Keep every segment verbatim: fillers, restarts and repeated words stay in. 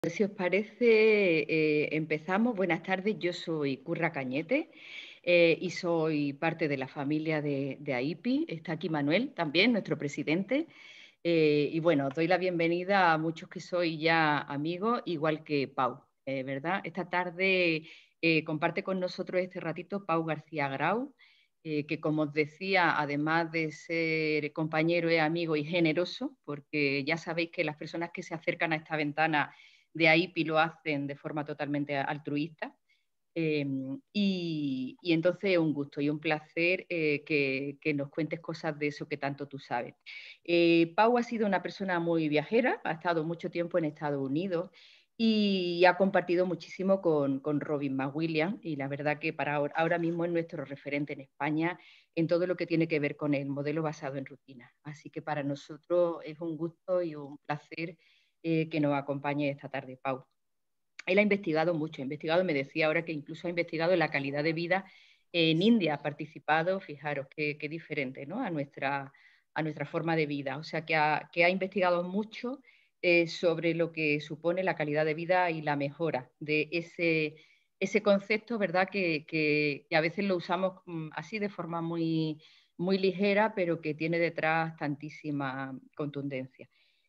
Si os parece, eh, empezamos. Buenas tardes, yo soy Curra Cañete eh, y soy parte de la familia de, de AIPI. Está aquí Manuel también, nuestro presidente. Eh, y bueno, os doy la bienvenida a muchos que soy ya amigos, igual que Pau, eh, ¿verdad? Esta tarde eh, comparte con nosotros este ratito Pau García Grau, eh, que como os decía, además de ser compañero, es amigo y generoso, porque ya sabéis que las personas que se acercan a esta ventana de AIPI lo hacen de forma totalmente altruista. Eh, y, y entonces es un gusto y un placer eh, que, que nos cuentes cosas de eso que tanto tú sabes. Eh, Pau ha sido una persona muy viajera, ha estado mucho tiempo en Estados Unidos y ha compartido muchísimo con, con Robin McWilliams, y la verdad que para ahora, ahora mismo es nuestro referente en España en todo lo que tiene que ver con el modelo basado en rutina. Así que para nosotros es un gusto y un placer eh, que nos acompañe esta tarde, Pau. Él ha investigado mucho, ha investigado, me decía ahora que incluso ha investigado la calidad de vida en India, ha participado, fijaros qué, qué diferente, ¿no? a, nuestra, a nuestra forma de vida. O sea, que ha, que ha investigado mucho eh, sobre lo que supone la calidad de vida y la mejora de ese, ese concepto, ¿verdad? Que, que, que a veces lo usamos um, así de forma muy, muy ligera, pero que tiene detrás tantísima contundencia.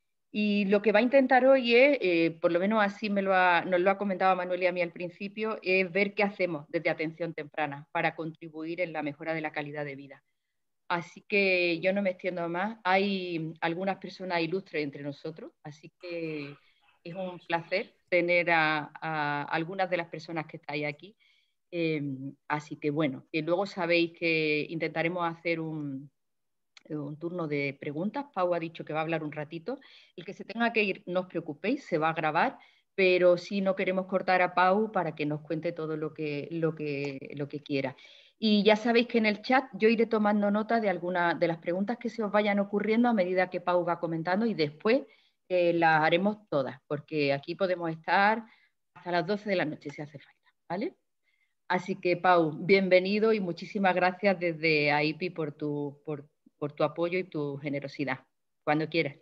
Y lo que va a intentar hoy es, eh, por lo menos así me lo ha, nos lo ha comentado Manuel y a mí al principio, es ver qué hacemos desde atención temprana para contribuir en la mejora de la calidad de vida. Así que yo no me extiendo más. Hay algunas personas ilustres entre nosotros, así que es un placer tener a, a algunas de las personas que estáis aquí. Eh, así que bueno, que luego sabéis que intentaremos hacer un, un turno de preguntas. Pau ha dicho que va a hablar un ratito. El que se tenga que ir, no os preocupéis, se va a grabar, pero sí no queremos cortar a Pau para que nos cuente todo lo que, lo que, lo que quiera. Y ya sabéis que en el chat yo iré tomando nota de algunas de las preguntas que se os vayan ocurriendo a medida que Pau va comentando, y después eh, las haremos todas, porque aquí podemos estar hasta las doce de la noche si hace falta, ¿vale? Así que, Pau, bienvenido y muchísimas gracias desde AIPI por tu, por, por tu apoyo y tu generosidad. Cuando quieras.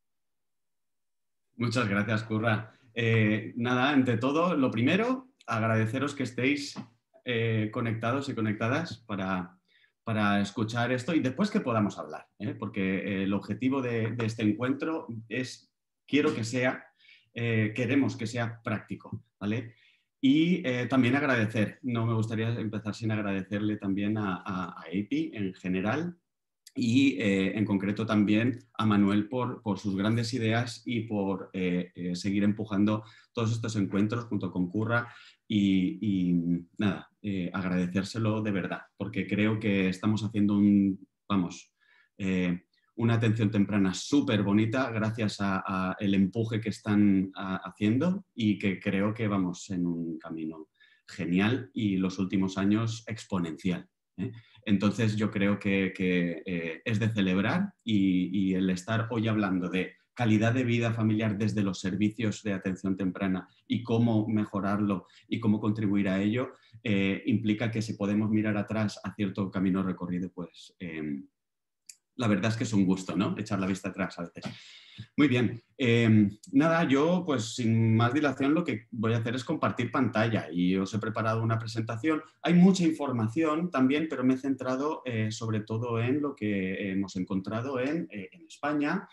Muchas gracias, Curra. Eh, nada, ante todo, lo primero, agradeceros que estéis eh, conectados y conectadas para, para escuchar esto y después que podamos hablar, ¿eh? Porque el objetivo de, de este encuentro es, quiero que sea, eh, queremos que sea práctico, ¿vale? Y eh, también agradecer, no me gustaría empezar sin agradecerle también a, a, a A P I en general, y eh, en concreto también a Manuel por, por sus grandes ideas y por eh, eh, seguir empujando todos estos encuentros junto con Curra y, y nada, eh, agradecérselo de verdad, porque creo que estamos haciendo un, vamos, eh, una atención temprana súper bonita gracias al empuje que están a, haciendo y que creo que vamos en un camino genial y los últimos años exponencial. ¿eh? Entonces yo creo que, que eh, es de celebrar y, y el estar hoy hablando de calidad de vida familiar desde los servicios de atención temprana y cómo mejorarlo y cómo contribuir a ello, eh, implica que si podemos mirar atrás a cierto camino recorrido, pues eh, la verdad es que es un gusto, ¿no? Echar la vista atrás a veces. Muy bien. Eh, nada, yo pues sin más dilación lo que voy a hacer es compartir pantalla y os he preparado una presentación. Hay mucha información también, pero me he centrado eh, sobre todo en lo que hemos encontrado en, eh, en España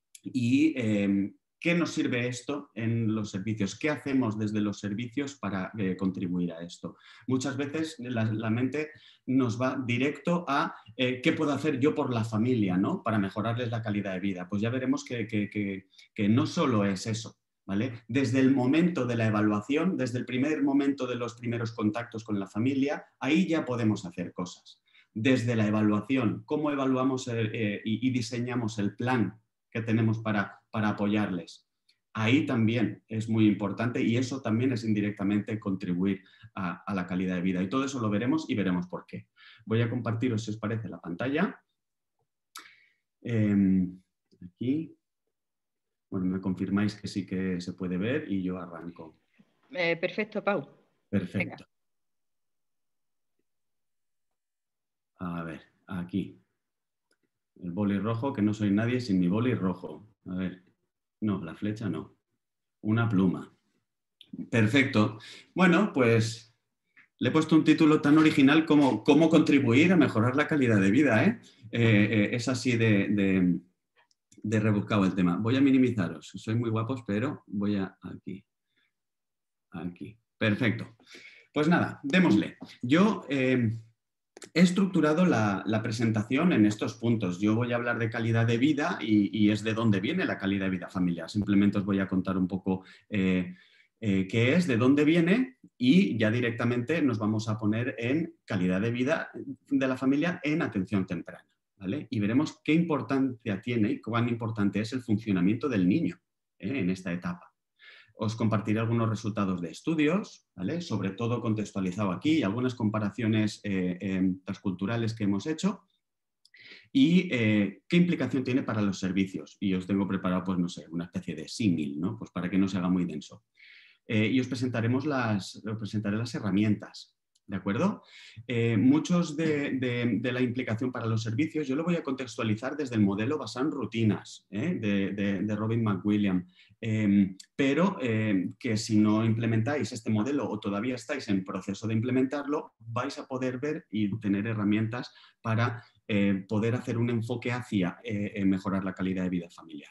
y eh, qué nos sirve esto en los servicios, qué hacemos desde los servicios para eh, contribuir a esto. Muchas veces la, la mente nos va directo a eh, qué puedo hacer yo por la familia, ¿no? Para mejorarles la calidad de vida. Pues ya veremos que, que, que, que no solo es eso, ¿vale? Desde el momento de la evaluación, desde el primer momento de los primeros contactos con la familia, ahí ya podemos hacer cosas. Desde la evaluación, cómo evaluamos el, eh, y, y diseñamos el plan que tenemos para, para apoyarles. Ahí también es muy importante y eso también es indirectamente contribuir a, a la calidad de vida. Y todo eso lo veremos y veremos por qué. Voy a compartiros, si os parece, la pantalla. Eh, aquí. Bueno, me confirmáis que sí que se puede ver y yo arranco. Eh, perfecto, Pau. Venga. Perfecto. A ver, aquí. El boli rojo, que no soy nadie sin mi boli rojo. A ver, no, la flecha no. Una pluma. Perfecto. Bueno, pues le he puesto un título tan original como ¿Cómo contribuir a mejorar la calidad de vida? ¿eh? Eh, eh, es así de, de, de rebuscado el tema. Voy a minimizaros. Sois muy guapos, pero voy a aquí. Aquí. Perfecto. Pues nada, démosle. Yo eh, he estructurado la, la presentación en estos puntos. Yo voy a hablar de calidad de vida y, y es de dónde viene la calidad de vida familiar. Simplemente os voy a contar un poco eh, eh, qué es, de dónde viene y ya directamente nos vamos a poner en calidad de vida de la familia en atención temprana. ¿Vale? Y veremos qué importancia tiene y cuán importante es el funcionamiento del niño ¿eh? en esta etapa. Os compartiré algunos resultados de estudios, ¿vale? Sobre todo contextualizado aquí, y algunas comparaciones eh, eh, transculturales que hemos hecho y eh, qué implicación tiene para los servicios. Y os tengo preparado, pues no sé, una especie de símil, ¿no? Pues para que no se haga muy denso. Eh, y os presentaremos las, os presentaré las herramientas. ¿De acuerdo? Eh, muchos de, de, de la implicación para los servicios yo lo voy a contextualizar desde el modelo basado en rutinas ¿eh? de, de, de Robin McWilliams, eh, pero eh, que si no implementáis este modelo o todavía estáis en proceso de implementarlo, vais a poder ver y tener herramientas para eh, poder hacer un enfoque hacia eh, mejorar la calidad de vida familiar.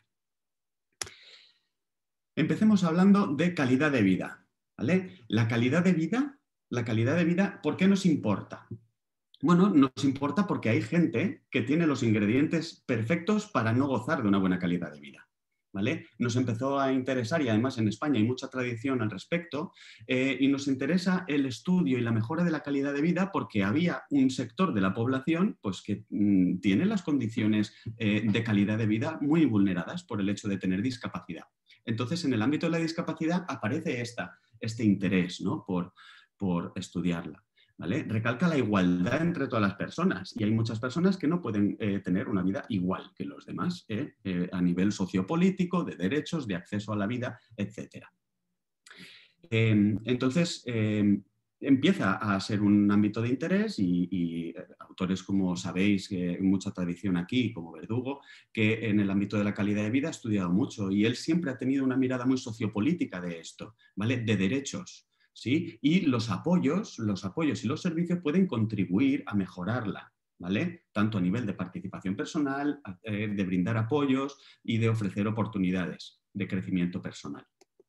Empecemos hablando de calidad de vida. ¿Vale? La calidad de vida, la calidad de vida, ¿por qué nos importa? Bueno, nos importa porque hay gente que tiene los ingredientes perfectos para no gozar de una buena calidad de vida. ¿Vale? Nos empezó a interesar, y además en España hay mucha tradición al respecto, eh, y nos interesa el estudio y la mejora de la calidad de vida porque había un sector de la población pues, que mmm, tiene las condiciones eh, de calidad de vida muy vulneradas por el hecho de tener discapacidad. Entonces, en el ámbito de la discapacidad aparece esta, este interés, ¿no? por, por estudiarla. ¿Vale? Recalca la igualdad entre todas las personas y hay muchas personas que no pueden eh, tener una vida igual que los demás ¿eh? Eh, a nivel sociopolítico, de derechos, de acceso a la vida, etcétera. Eh, entonces, eh, empieza a ser un ámbito de interés y, y autores como sabéis, que hay mucha tradición aquí, como Verdugo, que en el ámbito de la calidad de vida ha estudiado mucho y él siempre ha tenido una mirada muy sociopolítica de esto, ¿vale? De derechos. ¿Sí? Y los apoyos, los apoyos y los servicios pueden contribuir a mejorarla, ¿vale? Tanto a nivel de participación personal, de brindar apoyos y de ofrecer oportunidades de crecimiento personal.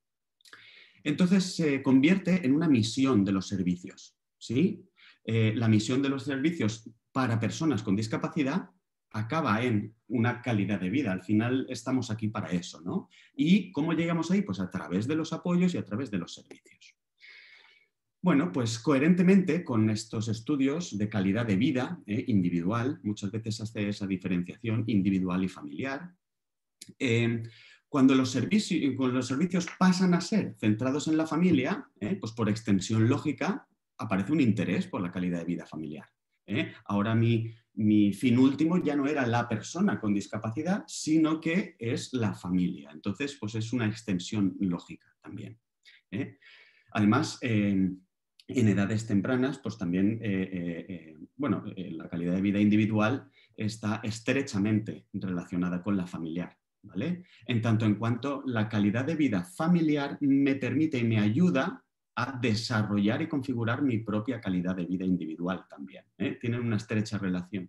Entonces se convierte en una misión de los servicios, ¿sí? Eh, la misión de los servicios para personas con discapacidad acaba en una calidad de vida. Al final estamos aquí para eso, ¿no? ¿Y cómo llegamos ahí? Pues a través de los apoyos y a través de los servicios. Bueno, pues coherentemente con estos estudios de calidad de vida eh, individual, muchas veces hace esa diferenciación individual y familiar, eh, cuando, los cuando los servicios pasan a ser centrados en la familia, eh, pues por extensión lógica aparece un interés por la calidad de vida familiar. ¿eh? Ahora mi, mi fin último ya no era la persona con discapacidad, sino que es la familia. Entonces, pues es una extensión lógica también. ¿eh? Además, eh, en edades tempranas, pues también, eh, eh, eh, bueno, eh, la calidad de vida individual está estrechamente relacionada con la familiar, ¿vale? En tanto en cuanto la calidad de vida familiar me permite y me ayuda a desarrollar y configurar mi propia calidad de vida individual también, ¿eh? Tienen una estrecha relación.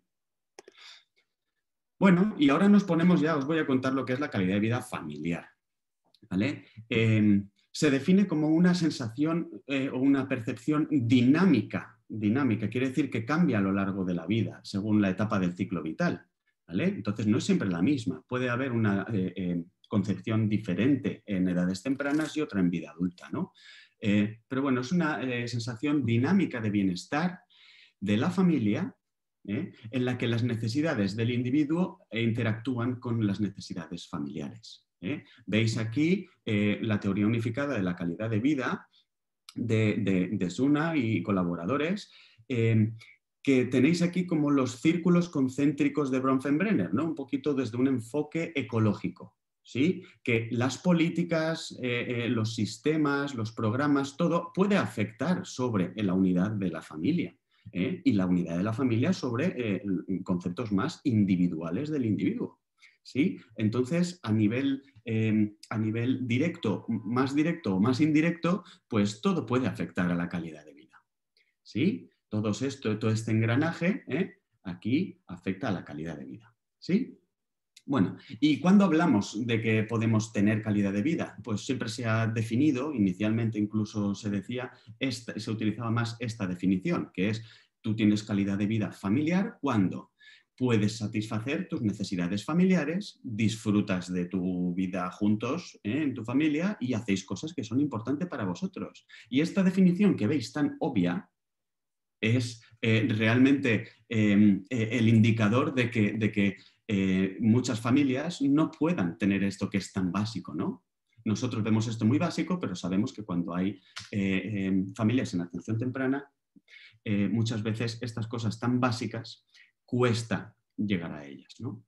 Bueno, y ahora nos ponemos ya, os voy a contar lo que es la calidad de vida familiar, ¿vale? Eh, se define como una sensación eh, o una percepción dinámica, dinámica, quiere decir que cambia a lo largo de la vida, según la etapa del ciclo vital, ¿vale? Entonces no es siempre la misma, puede haber una eh, eh, concepción diferente en edades tempranas y otra en vida adulta, ¿no? Eh, pero bueno, es una eh, sensación dinámica de bienestar de la familia, ¿eh? en la que las necesidades del individuo interactúan con las necesidades familiares. ¿Eh? Veis aquí eh, la teoría unificada de la calidad de vida de, de, de Suna y colaboradores, eh, que tenéis aquí como los círculos concéntricos de Bronfenbrenner, ¿no? Un poquito desde un enfoque ecológico. ¿Sí? Que las políticas, eh, eh, los sistemas, los programas, todo puede afectar sobre la unidad de la familia. ¿eh? Y la unidad de la familia sobre eh, conceptos más individuales del individuo. ¿sí? Entonces, a nivel, eh, a nivel directo, más directo o más indirecto, pues todo puede afectar a la calidad de vida, ¿sí? Todo esto, todo este engranaje, ¿eh? Aquí afecta a la calidad de vida, ¿sí? Bueno, ¿y cuándo hablamos de que podemos tener calidad de vida? Pues siempre se ha definido, inicialmente incluso se decía, esta, se utilizaba más esta definición, que es tú tienes calidad de vida familiar cuando puedes satisfacer tus necesidades familiares, disfrutas de tu vida juntos, ¿eh? En tu familia y hacéis cosas que son importantes para vosotros. Y esta definición que veis tan obvia es eh, realmente eh, eh, el indicador de que, de que eh, muchas familias no puedan tener esto que es tan básico, ¿no? Nosotros vemos esto muy básico, pero sabemos que cuando hay eh, eh, familias en atención temprana, eh, muchas veces estas cosas tan básicas cuesta llegar a ellas, ¿no?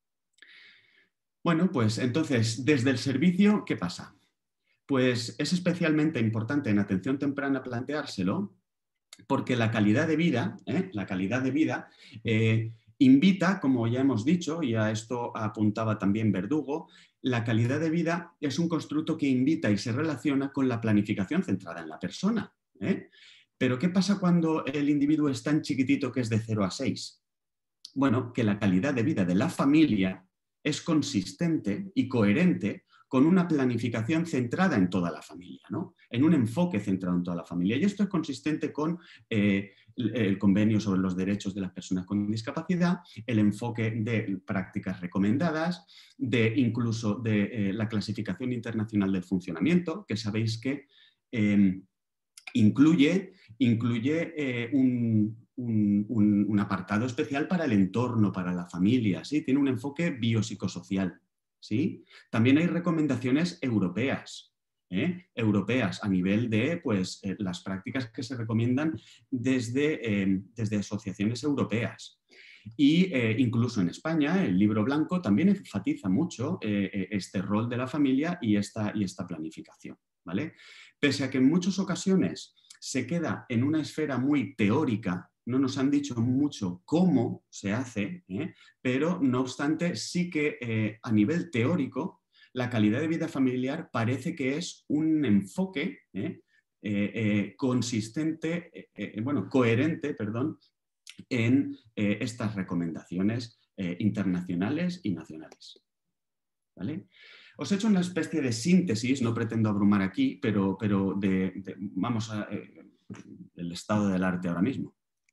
Bueno, pues entonces, desde el servicio, ¿qué pasa? Pues es especialmente importante en atención temprana planteárselo, porque la calidad de vida, ¿eh? la calidad de vida eh, invita, como ya hemos dicho, y a esto apuntaba también Verdugo, la calidad de vida es un constructo que invita y se relaciona con la planificación centrada en la persona, ¿eh? Pero ¿qué pasa cuando el individuo es tan chiquitito que es de cero a seis? Bueno, que la calidad de vida de la familia es consistente y coherente con una planificación centrada en toda la familia, ¿no? En un enfoque centrado en toda la familia. Y esto es consistente con eh, el convenio sobre los derechos de las personas con discapacidad, el enfoque de prácticas recomendadas, de incluso de eh, la clasificación internacional del funcionamiento, que sabéis que eh, incluye, incluye eh, un, un, un, un apartado especial para el entorno, para la familia, ¿sí? Tiene un enfoque biopsicosocial. ¿Sí? También hay recomendaciones europeas, ¿eh? europeas a nivel de pues, eh, las prácticas que se recomiendan desde, eh, desde asociaciones europeas. Y eh, incluso en España, el libro blanco también enfatiza mucho eh, este rol de la familia y esta, y esta planificación, ¿vale? Pese a que en muchas ocasiones se queda en una esfera muy teórica, no nos han dicho mucho cómo se hace, ¿eh? Pero no obstante sí que eh, a nivel teórico la calidad de vida familiar parece que es un enfoque ¿eh? Eh, eh, consistente, eh, eh, bueno, coherente, perdón, en eh, estas recomendaciones eh, internacionales y nacionales. ¿Vale? Os he hecho una especie de síntesis, no pretendo abrumar aquí, pero, pero de, de, vamos a eh, el estado del arte ahora mismo.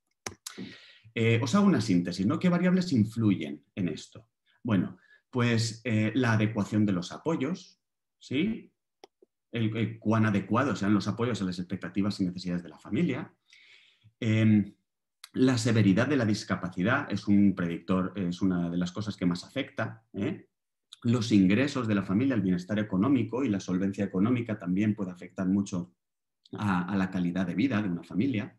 Eh, os hago una síntesis, ¿no? ¿Qué variables influyen en esto? Bueno, pues eh, la adecuación de los apoyos, ¿sí? El, el cuán adecuados sean los apoyos a las expectativas y necesidades de la familia. Eh, la severidad de la discapacidad es un predictor, es una de las cosas que más afecta, ¿eh? Los ingresos de la familia, el bienestar económico y la solvencia económica también puede afectar mucho a, a la calidad de vida de una familia.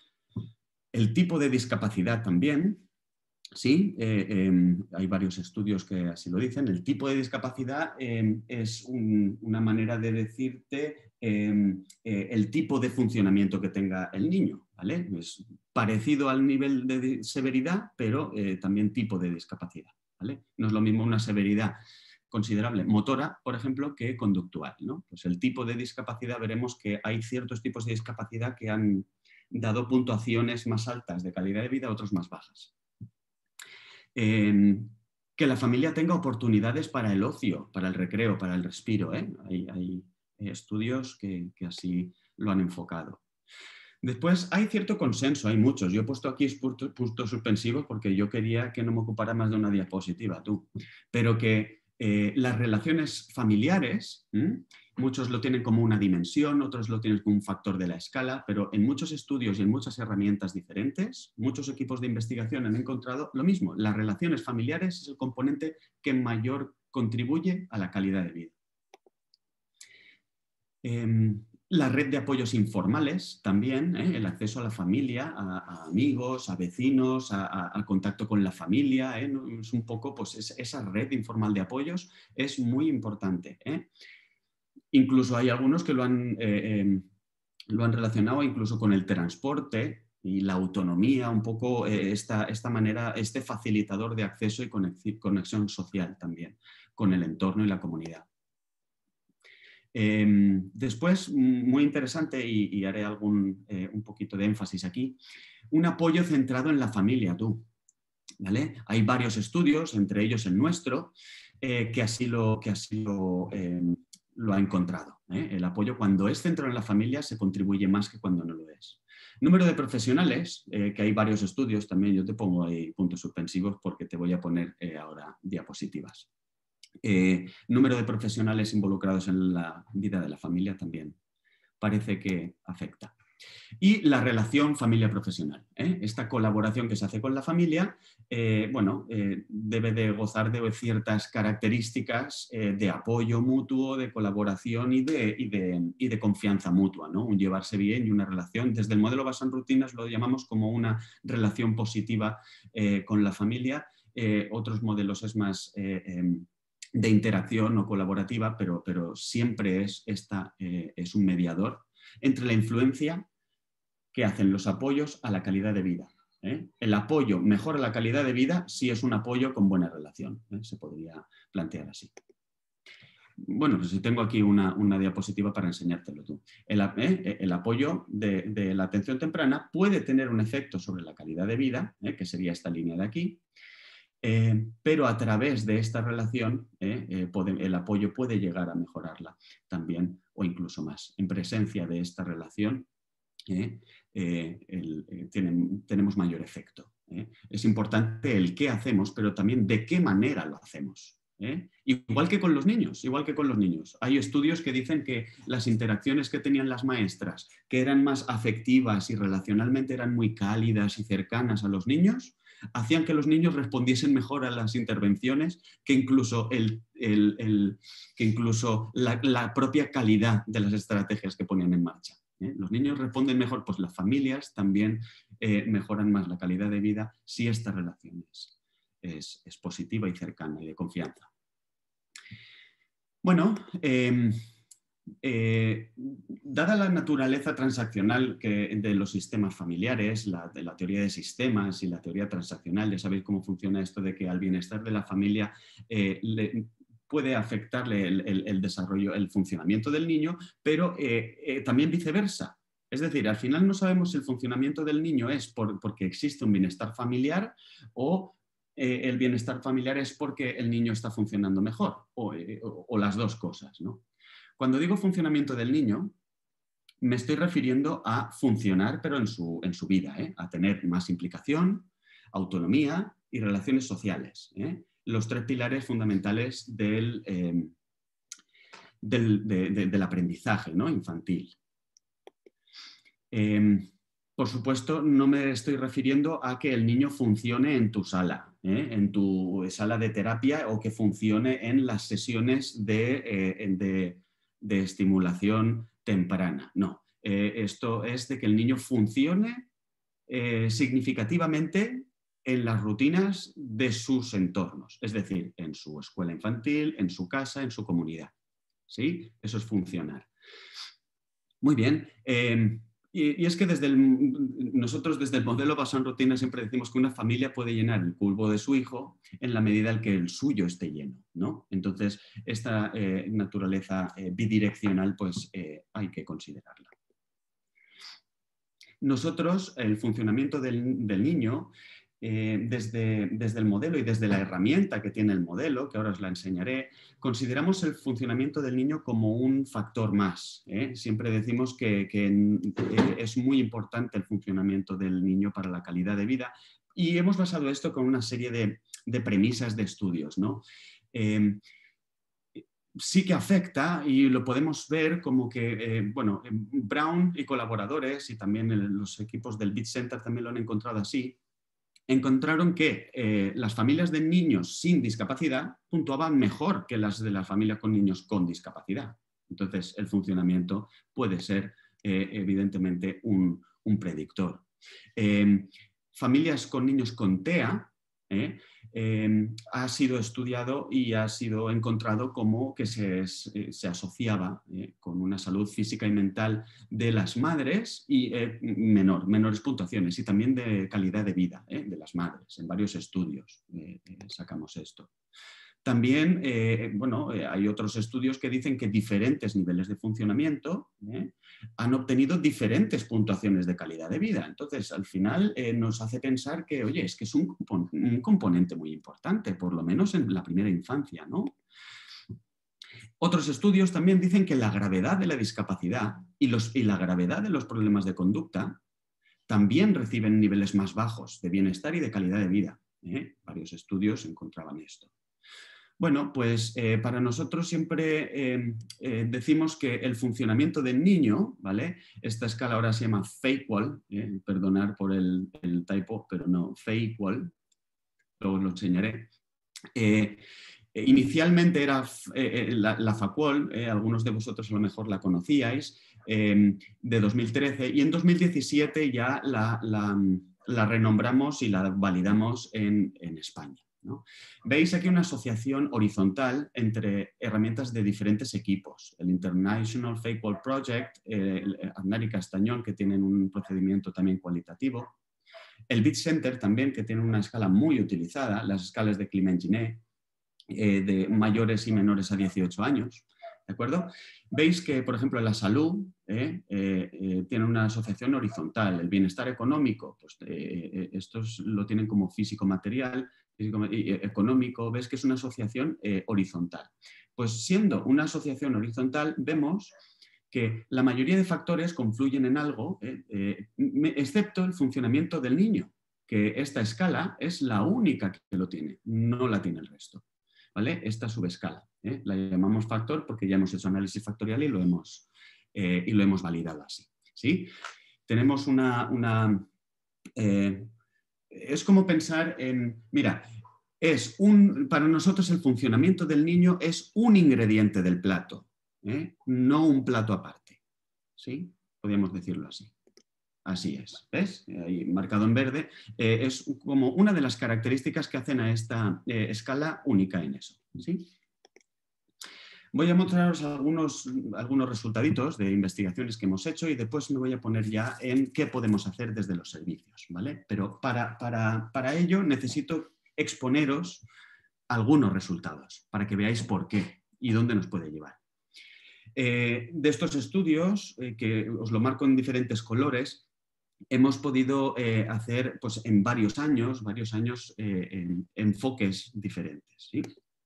El tipo de discapacidad también, sí, eh, eh, hay varios estudios que así lo dicen. El tipo de discapacidad eh, es un, una manera de decirte eh, eh, el tipo de funcionamiento que tenga el niño, ¿vale? Es parecido al nivel de severidad, pero eh, también tipo de discapacidad, ¿vale? No es lo mismo una severidad considerable motora, por ejemplo, que conductual, ¿no? Pues el tipo de discapacidad, veremos que hay ciertos tipos de discapacidad que han dado puntuaciones más altas de calidad de vida, otros más bajas. Eh, que la familia tenga oportunidades para el ocio, para el recreo, para el respiro. ¿eh? Hay, hay estudios que, que así lo han enfocado. Después hay cierto consenso, hay muchos. Yo he puesto aquí puntos, puntos suspensivos porque yo quería que no me ocupara más de una diapositiva, tú. Pero que eh, las relaciones familiares, ¿m? muchos lo tienen como una dimensión, otros lo tienen como un factor de la escala, pero en muchos estudios y en muchas herramientas diferentes, muchos equipos de investigación han encontrado lo mismo. Las relaciones familiares es el componente que mayor contribuye a la calidad de vida. Eh, La red de apoyos informales también, ¿eh? el acceso a la familia, a, a amigos, a vecinos, a, a, al contacto con la familia, ¿eh? es un poco, pues es, esa red informal de apoyos es muy importante. ¿eh? Incluso hay algunos que lo han, eh, eh, lo han relacionado incluso con el transporte, y la autonomía, un poco eh, esta, esta manera, este facilitador de acceso y conexión social también con el entorno y la comunidad. Eh, después, muy interesante, y, y haré algún, eh, un poquito de énfasis aquí, un apoyo centrado en la familia, tú. ¿Vale? Hay varios estudios, entre ellos el nuestro, eh, que así lo, que así lo, eh, lo ha encontrado. ¿eh? El apoyo cuando es centrado en la familia se contribuye más que cuando no lo es. Número de profesionales, eh, que hay varios estudios también, yo te pongo ahí puntos suspensivos porque te voy a poner eh, ahora diapositivas. Eh, número de profesionales involucrados en la vida de la familia también parece que afecta. Y la relación familia-profesional. ¿eh? Esta colaboración que se hace con la familia, eh, bueno, eh, debe de gozar de ciertas características eh, de apoyo mutuo, de colaboración y de, y de, y de confianza mutua, ¿no? Un llevarse bien y una relación. Desde el modelo basado en rutinas lo llamamos como una relación positiva eh, con la familia. Eh, otros modelos es más eh, eh, de interacción o colaborativa, pero, pero siempre es, esta, eh, es un mediador entre la influencia que hacen los apoyos a la calidad de vida. ¿eh? El apoyo mejora la calidad de vida si es un apoyo con buena relación. ¿eh? Se podría plantear así. Bueno, pues si tengo aquí una, una diapositiva para enseñártelo tú. El, eh, el apoyo de, de la atención temprana puede tener un efecto sobre la calidad de vida, ¿eh? que sería esta línea de aquí, eh, pero a través de esta relación eh, eh, puede, el apoyo puede llegar a mejorarla también o incluso más. En presencia de esta relación, Eh, eh, el, eh, tienen, tenemos mayor efecto. ¿eh? Es importante el qué hacemos, pero también de qué manera lo hacemos. ¿eh? Igual que con los niños, igual que con los niños. Hay estudios que dicen que las interacciones que tenían las maestras, que eran más afectivas y relacionalmente eran muy cálidas y cercanas a los niños, hacían que los niños respondiesen mejor a las intervenciones que incluso, el, el, el, que incluso la, la propia calidad de las estrategias que ponían en marcha. ¿Eh? Los niños responden mejor, pues las familias también eh, mejoran más la calidad de vida si esta relación es, es, es positiva y cercana y de confianza. Bueno, eh, eh, dada la naturaleza transaccional que, de los sistemas familiares, la, de la teoría de sistemas y la teoría transaccional, ya sabéis cómo funciona esto de que al bienestar de la familia eh, le, puede afectarle el, el, el desarrollo, el funcionamiento del niño, pero eh, eh, también viceversa. Es decir, al final no sabemos si el funcionamiento del niño es por, porque existe un bienestar familiar o eh, el bienestar familiar es porque el niño está funcionando mejor, o, eh, o, o las dos cosas, ¿no? Cuando digo funcionamiento del niño, me estoy refiriendo a funcionar, pero en su, en su vida, ¿eh? A tener más implicación, autonomía y relaciones sociales. ¿eh? Los tres pilares fundamentales del, eh, del, de, de, del aprendizaje, ¿no? infantil. Eh, por supuesto, no me estoy refiriendo a que el niño funcione en tu sala, ¿eh? en tu sala de terapia o que funcione en las sesiones de, eh, de, de estimulación temprana. No, eh, esto es de que el niño funcione eh, significativamente en las rutinas de sus entornos, es decir, en su escuela infantil, en su casa, en su comunidad. ¿Sí? Eso es funcionar. Muy bien. Eh, y, y es que desde el, nosotros desde el modelo basado en rutinas siempre decimos que una familia puede llenar el cubo de su hijo en la medida en que el suyo esté lleno, ¿no? Entonces, esta eh, naturaleza eh, bidireccional pues eh, hay que considerarla. Nosotros, el funcionamiento del, del niño, eh, desde, desde el modelo y desde la herramienta que tiene el modelo, que ahora os la enseñaré, consideramos el funcionamiento del niño como un factor más. ¿eh? Siempre decimos que, que eh, es muy importante el funcionamiento del niño para la calidad de vida y hemos basado esto con una serie de, de premisas de estudios, ¿no? Eh, sí que afecta y lo podemos ver como que, eh, bueno, Brown y colaboradores y también el, los equipos del Beat Center también lo han encontrado así, encontraron que eh, las familias de niños sin discapacidad puntuaban mejor que las de las familias con niños con discapacidad. Entonces, el funcionamiento puede ser eh, evidentemente un, un predictor. Eh, familias con niños con T E A ¿eh? Eh, ha sido estudiado y ha sido encontrado como que se, se asociaba eh, con una salud física y mental de las madres y eh, menor, menores puntuaciones y también de calidad de vida eh, de las madres. En varios estudios eh, eh, sacamos esto. También, eh, bueno, eh, hay otros estudios que dicen que diferentes niveles de funcionamiento eh, han obtenido diferentes puntuaciones de calidad de vida. Entonces, al final eh, nos hace pensar que, oye, es que es un, compon un componente muy importante, por lo menos en la primera infancia, ¿no? Otros estudios también dicen que la gravedad de la discapacidad y, los, y la gravedad de los problemas de conducta también reciben niveles más bajos de bienestar y de calidad de vida. ¿eh? Varios estudios encontraban esto. Bueno, pues eh, para nosotros siempre eh, eh, decimos que el funcionamiento del niño, ¿vale? Esta escala ahora se llama FAQual, eh, perdonar por el, el typo, pero no, FAQual, luego os lo enseñaré. Eh, eh, inicialmente era eh, la, la FAQual, eh, algunos de vosotros a lo mejor la conocíais, eh, de dos mil trece, y en dos mil diecisiete ya la, la, la renombramos y la validamos en, en España. ¿no? Veis aquí una asociación horizontal entre herramientas de diferentes equipos. El International FAQual Project, eh, el Aznar y Castañón, que tienen un procedimiento también cualitativo. El Bit Center también, que tiene una escala muy utilizada, las escalas de Clement-Ginet, eh, de mayores y menores a dieciocho años. ¿De acuerdo? Veis que, por ejemplo, la salud eh, eh, eh, tiene una asociación horizontal. El bienestar económico, pues eh, estos lo tienen como físico-material, económico, ves que es una asociación eh, horizontal. Pues siendo una asociación horizontal, vemos que la mayoría de factores confluyen en algo, eh, eh, excepto el funcionamiento del niño, que esta escala es la única que lo tiene, no la tiene el resto. ¿Vale? Esta subescala, ¿eh? La llamamos factor porque ya hemos hecho análisis factorial y lo hemos, eh, y lo hemos validado así. ¿sí? Tenemos una... una eh, es como pensar en, mira, es un, para nosotros el funcionamiento del niño es un ingrediente del plato, ¿eh? no un plato aparte. ¿Sí? Podríamos decirlo así. Así es, ¿ves? Ahí marcado en verde. Eh, es como una de las características que hacen a esta eh, escala única en eso. ¿sí? Voy a mostraros algunos, algunos resultaditos de investigaciones que hemos hecho y después me voy a poner ya en qué podemos hacer desde los servicios, ¿vale? Pero para, para, para ello necesito exponeros algunos resultados para que veáis por qué y dónde nos puede llevar. Eh, de estos estudios, eh, que os lo marco en diferentes colores, hemos podido eh, hacer pues, en varios años, varios años eh, en enfoques diferentes. ¿sí?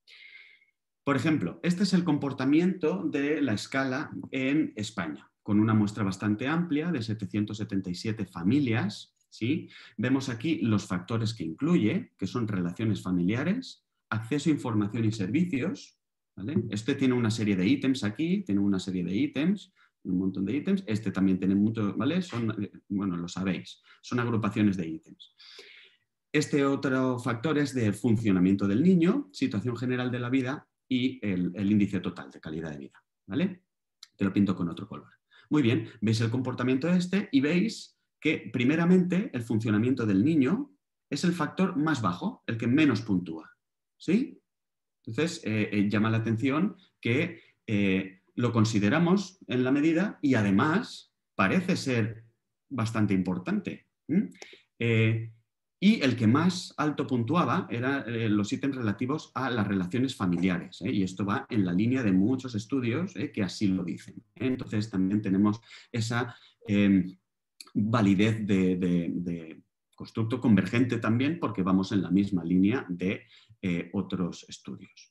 Por ejemplo, este es el comportamiento de la escala en España, con una muestra bastante amplia de setecientas setenta y siete familias. ¿sí? Vemos aquí los factores que incluye, que son relaciones familiares, acceso a información y servicios. ¿vale? Este tiene una serie de ítems aquí, tiene una serie de ítems, un montón de ítems. Este también tiene mucho, ¿vale? Son, bueno, lo sabéis, son agrupaciones de ítems. Este otro factor es de funcionamiento del niño, situación general de la vida y el, el índice total de calidad de vida, ¿vale? Te lo pinto con otro color. Muy bien, veis el comportamiento este y veis que primeramente el funcionamiento del niño es el factor más bajo, el que menos puntúa, ¿sí? Entonces, eh, eh, llama la atención que eh, lo consideramos en la medida y además parece ser bastante importante. Eh, y el que más alto puntuaba eran eh, los ítems relativos a las relaciones familiares. ¿eh? Y esto va en la línea de muchos estudios eh, que así lo dicen. ¿eh? Entonces también tenemos esa eh, validez de, de, de constructo convergente también porque vamos en la misma línea de eh, otros estudios.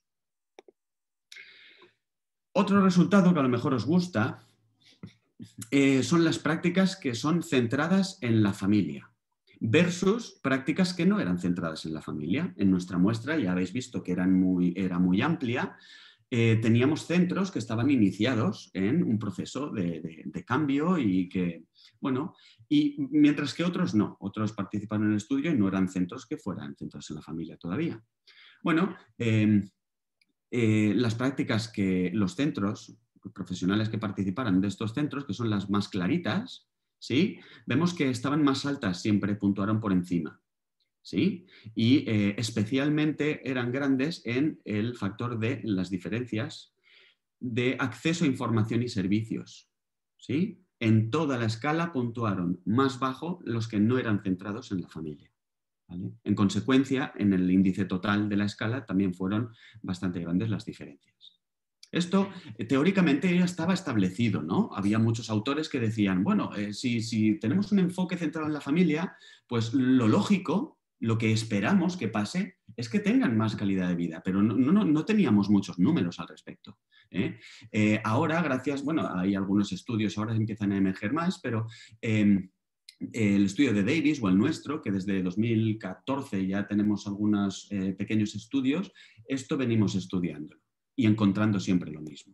Otro resultado que a lo mejor os gusta eh, son las prácticas que son centradas en la familia versus prácticas que no eran centradas en la familia. En nuestra muestra ya habéis visto que eran muy, era muy amplia. Eh, teníamos centros que estaban iniciados en un proceso de, de, de cambio y que, bueno, y mientras que otros no, otros participaron en el estudio y no eran centros que fueran centros en la familia todavía. Bueno, eh, eh, las prácticas que los centros, los profesionales que participaran de estos centros, que son las más claritas, ¿sí? Vemos que estaban más altas, siempre puntuaron por encima. ¿sí? Y eh, especialmente eran grandes en el factor de las diferencias de acceso a información y servicios, ¿sí? En toda la escala puntuaron más bajo los que no eran centrados en la familia, ¿vale? En consecuencia, en el índice total de la escala también fueron bastante grandes las diferencias. Esto eh, teóricamente ya estaba establecido, ¿no? Había muchos autores que decían, bueno, eh, si, si tenemos un enfoque centrado en la familia, pues lo lógico, lo que esperamos que pase es que tengan más calidad de vida, pero no, no, no teníamos muchos números al respecto. ¿eh? Eh, ahora, gracias, bueno, hay algunos estudios, ahora empiezan a emerger más, pero eh, el estudio de Davis o el nuestro, que desde dos mil catorce ya tenemos algunos eh, pequeños estudios, esto venimos estudiándolo y encontrando siempre lo mismo.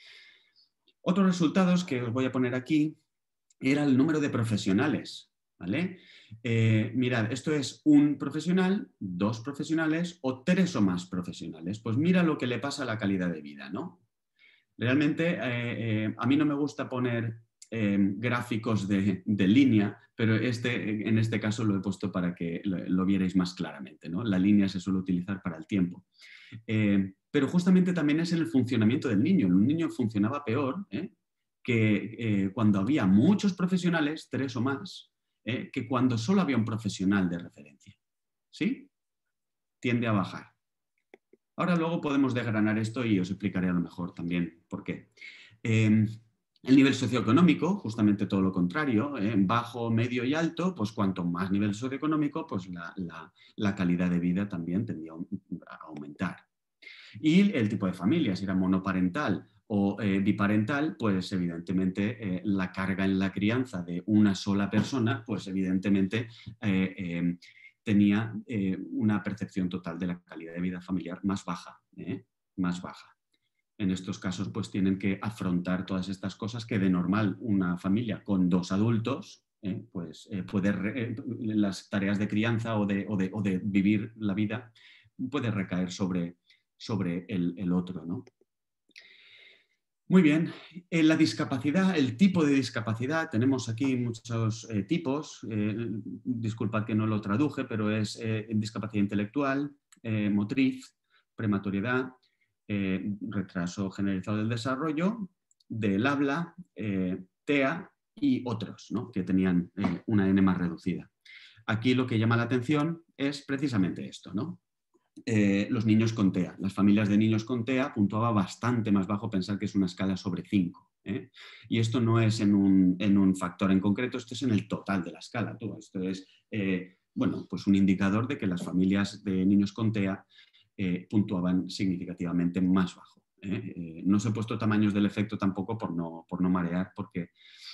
Otros resultados que os voy a poner aquí era el número de profesionales, ¿vale? Eh, mirad, esto es un profesional, dos profesionales o tres o más profesionales. Pues mira lo que le pasa a la calidad de vida, ¿no? Realmente eh, eh, a mí no me gusta poner eh, gráficos de, de línea, pero este, en este caso lo he puesto para que lo, lo vierais más claramente, ¿no? La línea se suele utilizar para el tiempo. Eh, pero justamente también es en el funcionamiento del niño. Un niño funcionaba peor ¿eh? que eh, cuando había muchos profesionales, tres o más, ¿eh? que cuando solo había un profesional de referencia. ¿Sí? Tiende a bajar. Ahora luego podemos desgranar esto y os explicaré a lo mejor también por qué. Eh, el nivel socioeconómico, justamente todo lo contrario, ¿eh? bajo, medio y alto, pues cuanto más nivel socioeconómico, pues la, la, la calidad de vida también tendría a aumentar. Y el tipo de familia, si era monoparental o eh, biparental, pues evidentemente eh, la carga en la crianza de una sola persona, pues evidentemente eh, eh, tenía eh, una percepción total de la calidad de vida familiar más baja, ¿eh? más baja. En estos casos, pues tienen que afrontar todas estas cosas que de normal una familia con dos adultos, eh, pues eh, puede eh, las tareas de crianza o de, o, de, o de vivir la vida puede recaer sobre, sobre el, el otro, ¿no? Muy bien, en la discapacidad, el tipo de discapacidad, tenemos aquí muchos eh, tipos, eh, disculpad que no lo traduje, pero es eh, discapacidad intelectual, eh, motriz, prematoriedad, eh, retraso generalizado del desarrollo, del habla, eh, T E A y otros, ¿no? que tenían eh, una N más reducida. Aquí lo que llama la atención es precisamente esto, ¿no? Eh, los niños con T E A. Las familias de niños con T E A puntuaba bastante más bajo, pensar que es una escala sobre cinco. ¿eh? Y esto no es en un, en un factor en concreto, esto es en el total de la escala. Todo esto es eh, bueno, pues un indicador de que las familias de niños con T E A eh, puntuaban significativamente más bajo. ¿eh? Eh, no os he puesto tamaños del efecto tampoco por no, por no marear, porque...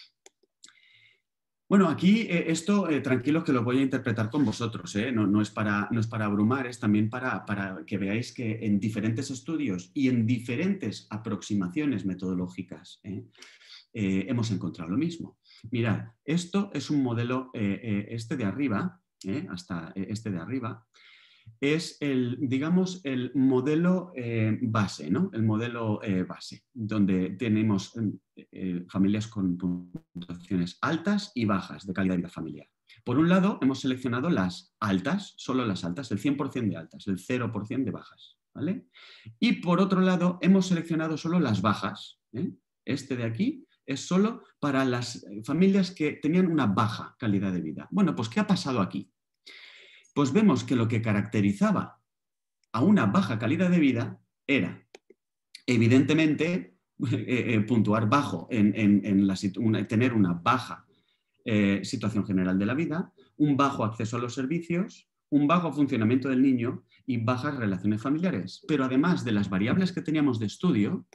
Bueno, aquí eh, esto, eh, tranquilos que lo voy a interpretar con vosotros, ¿eh? no, no, es para, no es para abrumar, es también para, para que veáis que en diferentes estudios y en diferentes aproximaciones metodológicas ¿eh? Eh, hemos encontrado lo mismo. Mirad, esto es un modelo, eh, eh, este de arriba, ¿eh? hasta este de arriba, es el, digamos, el modelo eh, base, ¿no? El modelo eh, base, donde tenemos eh, familias con puntuaciones altas y bajas de calidad de vida familiar. Por un lado, hemos seleccionado las altas, solo las altas, el cien por ciento de altas, el cero por ciento de bajas, ¿vale? Y por otro lado, hemos seleccionado solo las bajas. ¿eh? Este de aquí es solo para las familias que tenían una baja calidad de vida. Bueno, pues ¿qué ha pasado aquí? Pues vemos que lo que caracterizaba a una baja calidad de vida era, evidentemente, eh, eh, puntuar bajo, en, en, en la, una, tener una baja eh, situación general de la vida, un bajo acceso a los servicios, un bajo funcionamiento del niño y bajas relaciones familiares. Pero además de las variables que teníamos de estudio,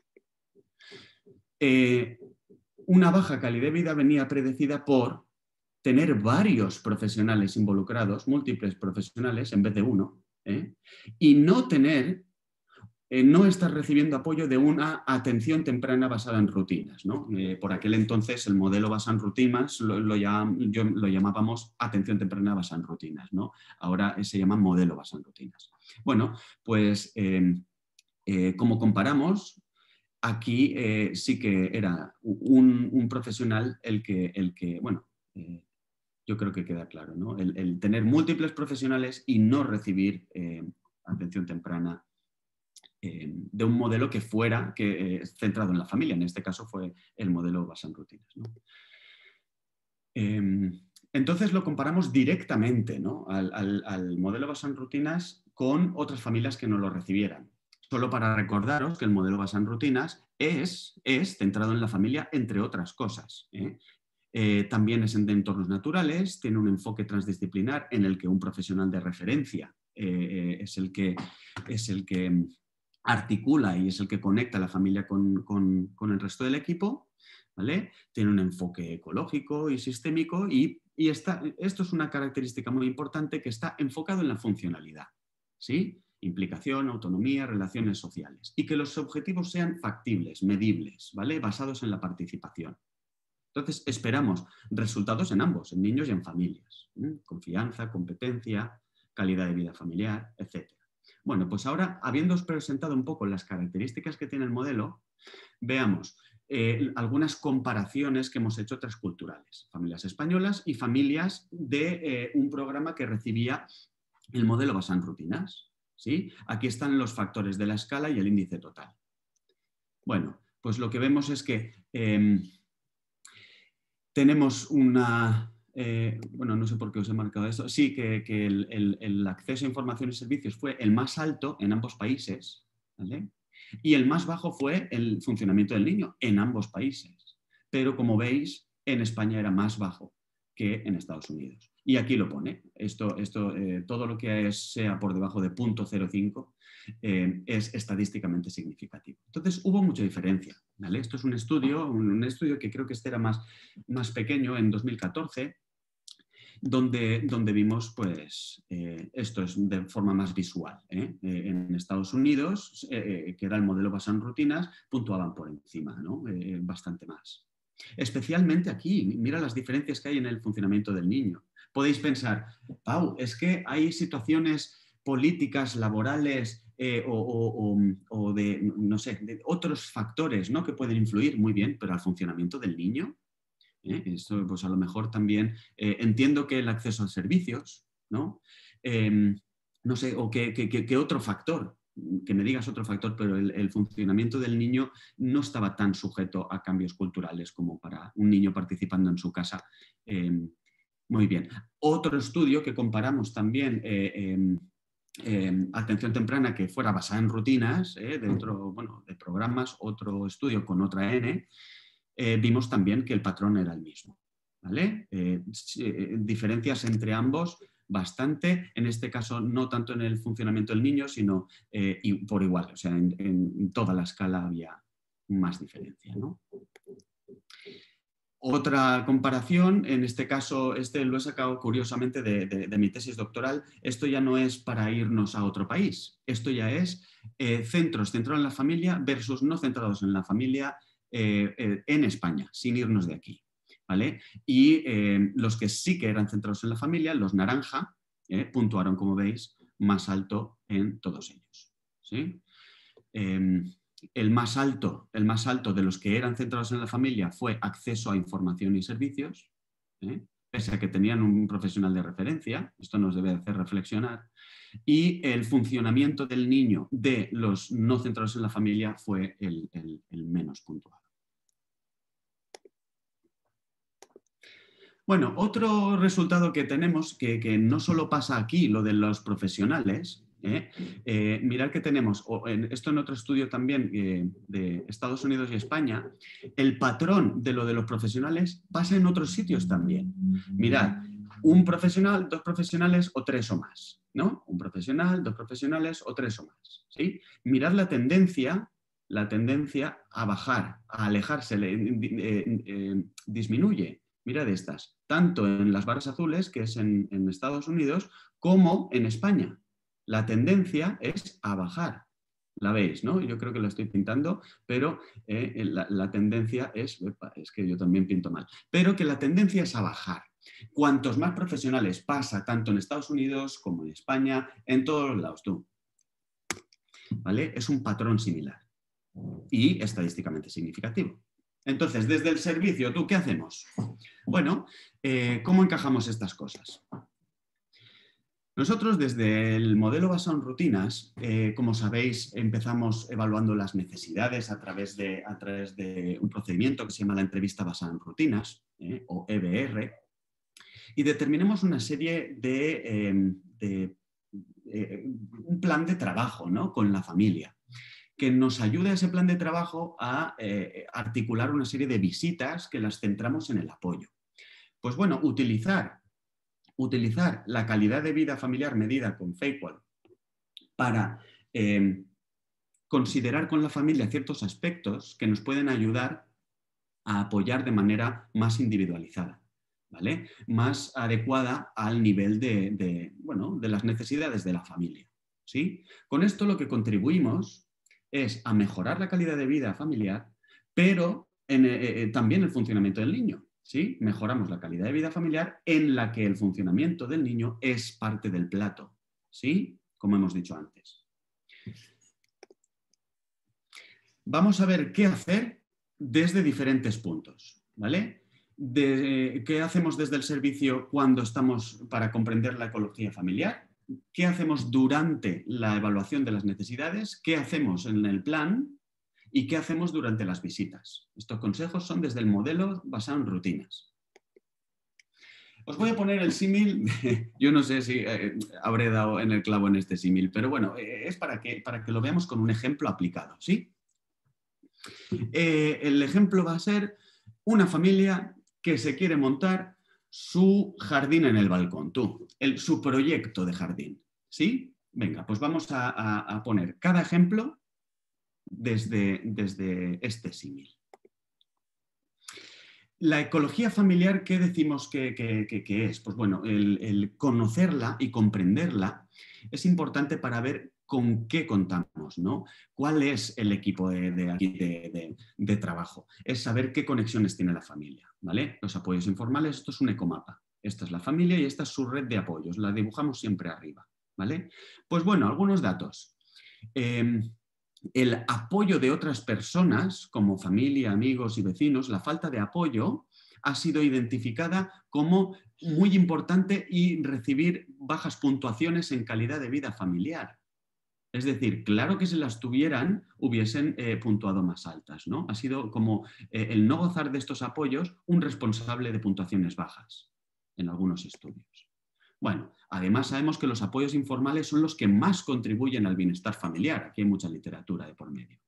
eh, una baja calidad de vida venía predecida por tener varios profesionales involucrados, múltiples profesionales en vez de uno, ¿eh? y no tener, eh, no estar recibiendo apoyo de una atención temprana basada en rutinas. ¿no? Eh, por aquel entonces el modelo basado en rutinas lo, lo, llam, yo, lo llamábamos atención temprana basada en rutinas. ¿no? Ahora se llama modelo basado en rutinas. Bueno, pues eh, eh, como comparamos, aquí eh, sí que era un, un profesional el que, el que bueno, eh, yo creo que queda claro, ¿no? El, el tener múltiples profesionales y no recibir eh, atención temprana eh, de un modelo que fuera que, eh, centrado en la familia. En este caso fue el modelo basado en rutinas, ¿no? Eh, entonces lo comparamos directamente, ¿no? al, al, al modelo basado en rutinas con otras familias que no lo recibieran. Solo para recordaros que el modelo basado en rutinas es, es centrado en la familia, entre otras cosas, ¿eh? Eh, también es en entornos naturales, tiene un enfoque transdisciplinar en el que un profesional de referencia eh, es, el que, es el que articula y es el que conecta a la familia con, con, con el resto del equipo, ¿vale? Tiene un enfoque ecológico y sistémico y, y está, esto es una característica muy importante que está enfocado en la funcionalidad, ¿sí? Implicación, autonomía, relaciones sociales y que los objetivos sean factibles, medibles, ¿vale? Basados en la participación. Entonces, esperamos resultados en ambos, en niños y en familias. ¿eh? Confianza, competencia, calidad de vida familiar, etcétera. Bueno, pues ahora, habiéndoos presentado un poco las características que tiene el modelo, veamos eh, algunas comparaciones que hemos hecho transculturales. Familias españolas y familias de eh, un programa que recibía el modelo basado en rutinas, ¿sí? Aquí están los factores de la escala y el índice total. Bueno, pues lo que vemos es que... Eh, Tenemos una, eh, bueno, no sé por qué os he marcado esto, sí, que, que el, el, el acceso a información y servicios fue el más alto en ambos países, ¿vale? Y el más bajo fue el funcionamiento del niño en ambos países. Pero como veis, en España era más bajo que en Estados Unidos. Y aquí lo pone, esto, esto, eh, todo lo que es, sea por debajo de punto cero cinco eh, es estadísticamente significativo. Entonces hubo mucha diferencia, ¿vale? Esto es un estudio, un, un estudio que creo que este era más, más pequeño, en dos mil catorce, donde, donde vimos pues, eh, esto es de forma más visual. ¿eh? Eh, en Estados Unidos, eh, que era el modelo basado en rutinas, puntuaban por encima, ¿no? eh, bastante más. Especialmente aquí, mira las diferencias que hay en el funcionamiento del niño. Podéis pensar, Pau, es que hay situaciones políticas, laborales eh, o, o, o, de, no sé, de otros factores, ¿no? que pueden influir muy bien, pero al funcionamiento del niño. ¿eh? Esto, pues a lo mejor también eh, entiendo que el acceso a servicios, ¿no? Eh, no sé, o qué que, que, que otro factor, que me digas otro factor, pero el, el, funcionamiento del niño no estaba tan sujeto a cambios culturales como para un niño participando en su casa. Eh, muy bien. Otro estudio que comparamos también, eh, eh, eh, atención temprana que fuera basada en rutinas, eh, de, otro, bueno, de programas, otro estudio con otra N, eh, vimos también que el patrón era el mismo. ¿Vale? Eh, eh, diferencias entre ambos bastante, en este caso no tanto en el funcionamiento del niño, sino eh, y por igual, o sea, en, en toda la escala había más diferencia, ¿no? Otra comparación, en este caso, este lo he sacado curiosamente de, de, de mi tesis doctoral, esto ya no es para irnos a otro país, esto ya es eh, centros centrados en la familia versus no centrados en la familia eh, eh, en España, sin irnos de aquí. ¿Vale? Y eh, los que sí que eran centrados en la familia, los naranja, eh, puntuaron, como veis, más alto en todos ellos. ¿Sí? Eh, el, más alto, el más alto de los que eran centrados en la familia fue acceso a información y servicios, ¿eh? pese a que tenían un profesional de referencia, esto nos debe hacer reflexionar, y el funcionamiento del niño de los no centrados en la familia fue el, el, el menos puntuado. Bueno, otro resultado que tenemos, que, que no solo pasa aquí, lo de los profesionales, ¿eh? Eh, mirad que tenemos, o en, esto en otro estudio también eh, de Estados Unidos y España, el patrón de lo de los profesionales pasa en otros sitios también. Mirad, un profesional, dos profesionales o tres o más, ¿no? Un profesional, dos profesionales o tres o más, ¿sí? Mirad la tendencia, la tendencia a bajar, a alejarse, eh, eh, eh, disminuye. Mirad estas, tanto en las barras azules, que es en, en Estados Unidos, como en España. La tendencia es a bajar. La veis, ¿no? Yo creo que lo estoy pintando, pero eh, la, la tendencia es, es que yo también pinto mal, pero que la tendencia es a bajar. Cuantos más profesionales pasa, tanto en Estados Unidos como en España, en todos los lados, tú. ¿Vale? Es un patrón similar y estadísticamente significativo. Entonces, desde el servicio, ¿tú qué hacemos? Bueno, eh, ¿cómo encajamos estas cosas? Nosotros desde el modelo basado en rutinas, eh, como sabéis, empezamos evaluando las necesidades a través, de, a través de un procedimiento que se llama la entrevista basada en rutinas, eh, o E B R, y determinamos una serie de, eh, de eh, un plan de trabajo, ¿no?, con la familia, que nos ayuda ese plan de trabajo a eh, articular una serie de visitas que las centramos en el apoyo. Pues bueno, utilizar Utilizar la calidad de vida familiar medida con Feiqol para eh, considerar con la familia ciertos aspectos que nos pueden ayudar a apoyar de manera más individualizada, ¿vale? Más adecuada al nivel de, de, bueno, de las necesidades de la familia, ¿sí? Con esto lo que contribuimos es a mejorar la calidad de vida familiar, pero en, eh, también el funcionamiento del niño. ¿Sí? Mejoramos la calidad de vida familiar en la que el funcionamiento del niño es parte del plato, ¿sí? Como hemos dicho antes. Vamos a ver qué hacer desde diferentes puntos, ¿vale? De, ¿qué hacemos desde el servicio cuando estamos para comprender la ecología familiar? ¿Qué hacemos durante la evaluación de las necesidades? ¿Qué hacemos en el plan? ¿Y qué hacemos durante las visitas? Estos consejos son desde el modelo basado en rutinas. Os voy a poner el símil, yo no sé si eh, habré dado en el clavo en este símil, pero bueno, eh, es para que, para que lo veamos con un ejemplo aplicado, ¿sí? Eh, el ejemplo va a ser una familia que se quiere montar su jardín en el balcón, tú, el, su proyecto de jardín, ¿sí? Venga, pues vamos a, a, a poner cada ejemplo Desde, desde este símil. La ecología familiar, ¿qué decimos que, que, que, que es? Pues bueno, el, el conocerla y comprenderla es importante para ver con qué contamos, ¿no? ¿Cuál es el equipo de, de, de, de, de trabajo? Es saber qué conexiones tiene la familia, ¿vale? Los apoyos informales, esto es un ecomapa. Esta es la familia y esta es su red de apoyos. La dibujamos siempre arriba, ¿vale? Pues bueno, algunos datos. Eh, El apoyo de otras personas, como familia, amigos y vecinos, la falta de apoyo ha sido identificada como muy importante y recibir bajas puntuaciones en calidad de vida familiar. Es decir, claro que si las tuvieran, hubiesen eh, puntuado más altas, ¿no? Ha sido como eh, el no gozar de estos apoyos un responsable de puntuaciones bajas en algunos estudios. Bueno, además sabemos que los apoyos informales son los que más contribuyen al bienestar familiar. Aquí hay mucha literatura de por medio.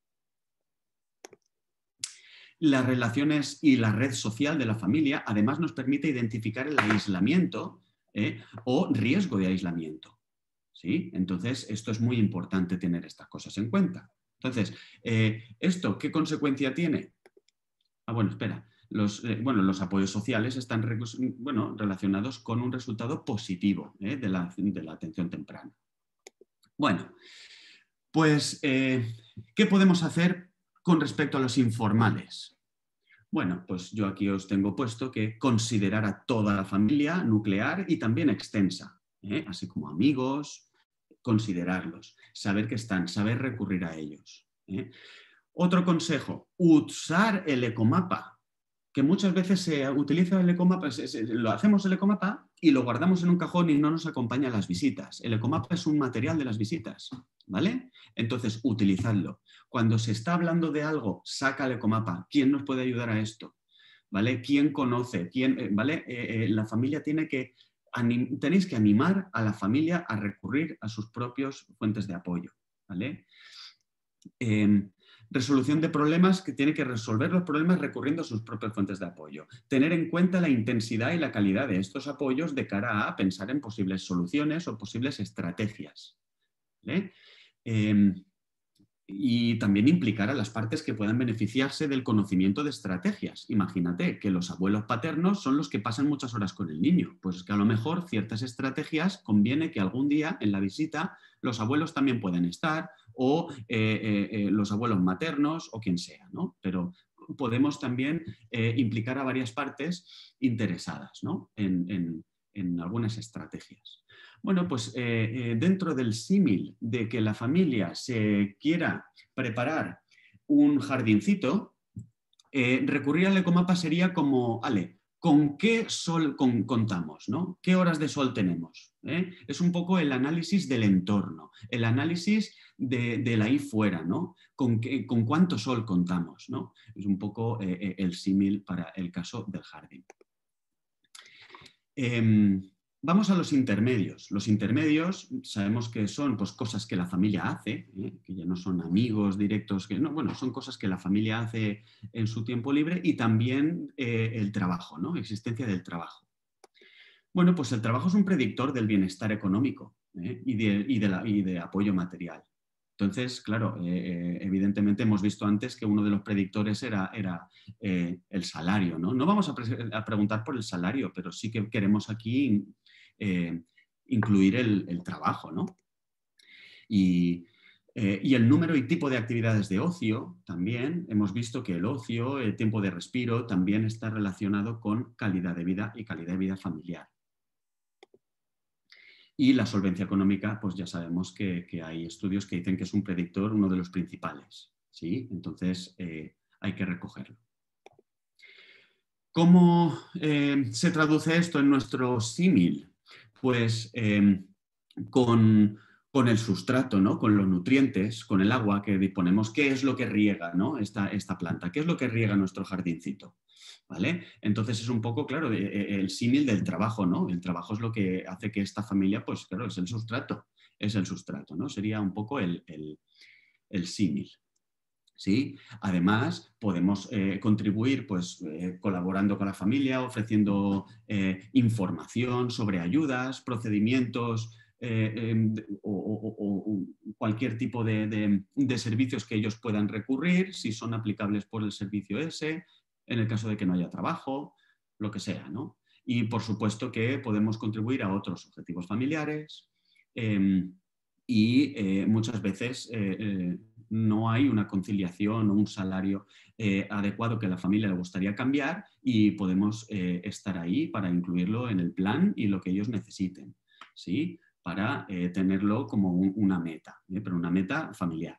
Las relaciones y la red social de la familia además nos permite identificar el aislamiento ¿eh? o riesgo de aislamiento. ¿Sí? Entonces, esto es muy importante tener estas cosas en cuenta. Entonces, eh, ¿esto qué consecuencia tiene? Ah, bueno, espera. Los, eh, bueno, los apoyos sociales están bueno, relacionados con un resultado positivo ¿eh? de, la, de la atención temprana. Bueno, pues, eh, ¿qué podemos hacer con respecto a los informales? Bueno, pues yo aquí os tengo puesto que considerar a toda la familia nuclear y también extensa, ¿eh? así como amigos, considerarlos, saber que están, saber recurrir a ellos. ¿eh? Otro consejo, usar el ecomapa, que muchas veces se utiliza el ecomapa, se, se, lo hacemos el ecomapa y lo guardamos en un cajón y no nos acompaña a las visitas. El ecomapa es un material de las visitas, ¿vale? Entonces, utilizadlo. Cuando se está hablando de algo, saca el ecomapa. ¿Quién nos puede ayudar a esto? ¿Vale? ¿Quién conoce? ¿Quién, ¿vale? Eh, eh, la familia tiene que, anim, tenéis que animar a la familia a recurrir a sus propios fuentes de apoyo, ¿vale? Eh, Resolución de problemas, que tiene que resolver los problemas recurriendo a sus propias fuentes de apoyo. Tener en cuenta la intensidad y la calidad de estos apoyos de cara a pensar en posibles soluciones o posibles estrategias. ¿Vale? Eh, y también implicar a las partes que puedan beneficiarse del conocimiento de estrategias. Imagínate que los abuelos paternos son los que pasan muchas horas con el niño. Pues que a lo mejor ciertas estrategias conviene que algún día en la visita los abuelos también puedan estar o eh, eh, eh, los abuelos maternos o quien sea, ¿no? Pero podemos también eh, implicar a varias partes interesadas, ¿no? en, en, en algunas estrategias. Bueno, pues eh, eh, dentro del símil de que la familia se quiera preparar un jardincito, eh, recurrir al ecomapa sería como, vale, ¿con qué sol con, contamos? ¿No? ¿Qué horas de sol tenemos? ¿Eh? Es un poco el análisis del entorno, el análisis de, de la ahí fuera, ¿no? ¿Con, qué, ¿Con cuánto sol contamos? ¿No? Es un poco eh, el símil para el caso del jardín. Eh, Vamos a los intermedios. Los intermedios sabemos que son pues, cosas que la familia hace, ¿eh? Que ya no son amigos directos, que no, bueno, son cosas que la familia hace en su tiempo libre y también eh, el trabajo, ¿no? Existencia del trabajo. Bueno, pues el trabajo es un predictor del bienestar económico, ¿eh? y, de, y, de la, y de apoyo material. Entonces, claro, eh, evidentemente hemos visto antes que uno de los predictores era, era eh, el salario, ¿no? No vamos a, pre a, preguntar por el salario, pero sí que queremos aquí eh, incluir el, el trabajo, ¿no? Y, eh, y el número y tipo de actividades de ocio también. Hemos visto que el ocio, el tiempo de respiro, también está relacionado con calidad de vida y calidad de vida familiar. Y la solvencia económica, pues ya sabemos que, que hay estudios que dicen que es un predictor, uno de los principales, ¿sí? Entonces eh, hay que recogerlo. ¿Cómo eh, se traduce esto en nuestro símil? Pues eh, con, con el sustrato, ¿no? Con los nutrientes, con el agua que disponemos. ¿Qué es lo que riega, ¿no? esta, esta planta? ¿Qué es lo que riega nuestro jardincito? ¿Vale? Entonces es un poco, claro, el símil del trabajo, ¿no? El trabajo es lo que hace que esta familia, pues claro, es el sustrato, es el sustrato, ¿no? Sería un poco el, el, el símil. ¿Sí? Además, podemos eh, contribuir pues, eh, colaborando con la familia, ofreciendo eh, información sobre ayudas, procedimientos eh, eh, o, o, o cualquier tipo de, de, de servicios que ellos puedan recurrir, si son aplicables por el servicio ese, en el caso de que no haya trabajo, lo que sea, ¿no? Y por supuesto que podemos contribuir a otros objetivos familiares eh, y eh, muchas veces eh, eh, no hay una conciliación o un salario eh, adecuado que a la familia le gustaría cambiar y podemos eh, estar ahí para incluirlo en el plan y lo que ellos necesiten, ¿sí? Para eh, tenerlo como un, una meta, ¿eh? Pero una meta familiar.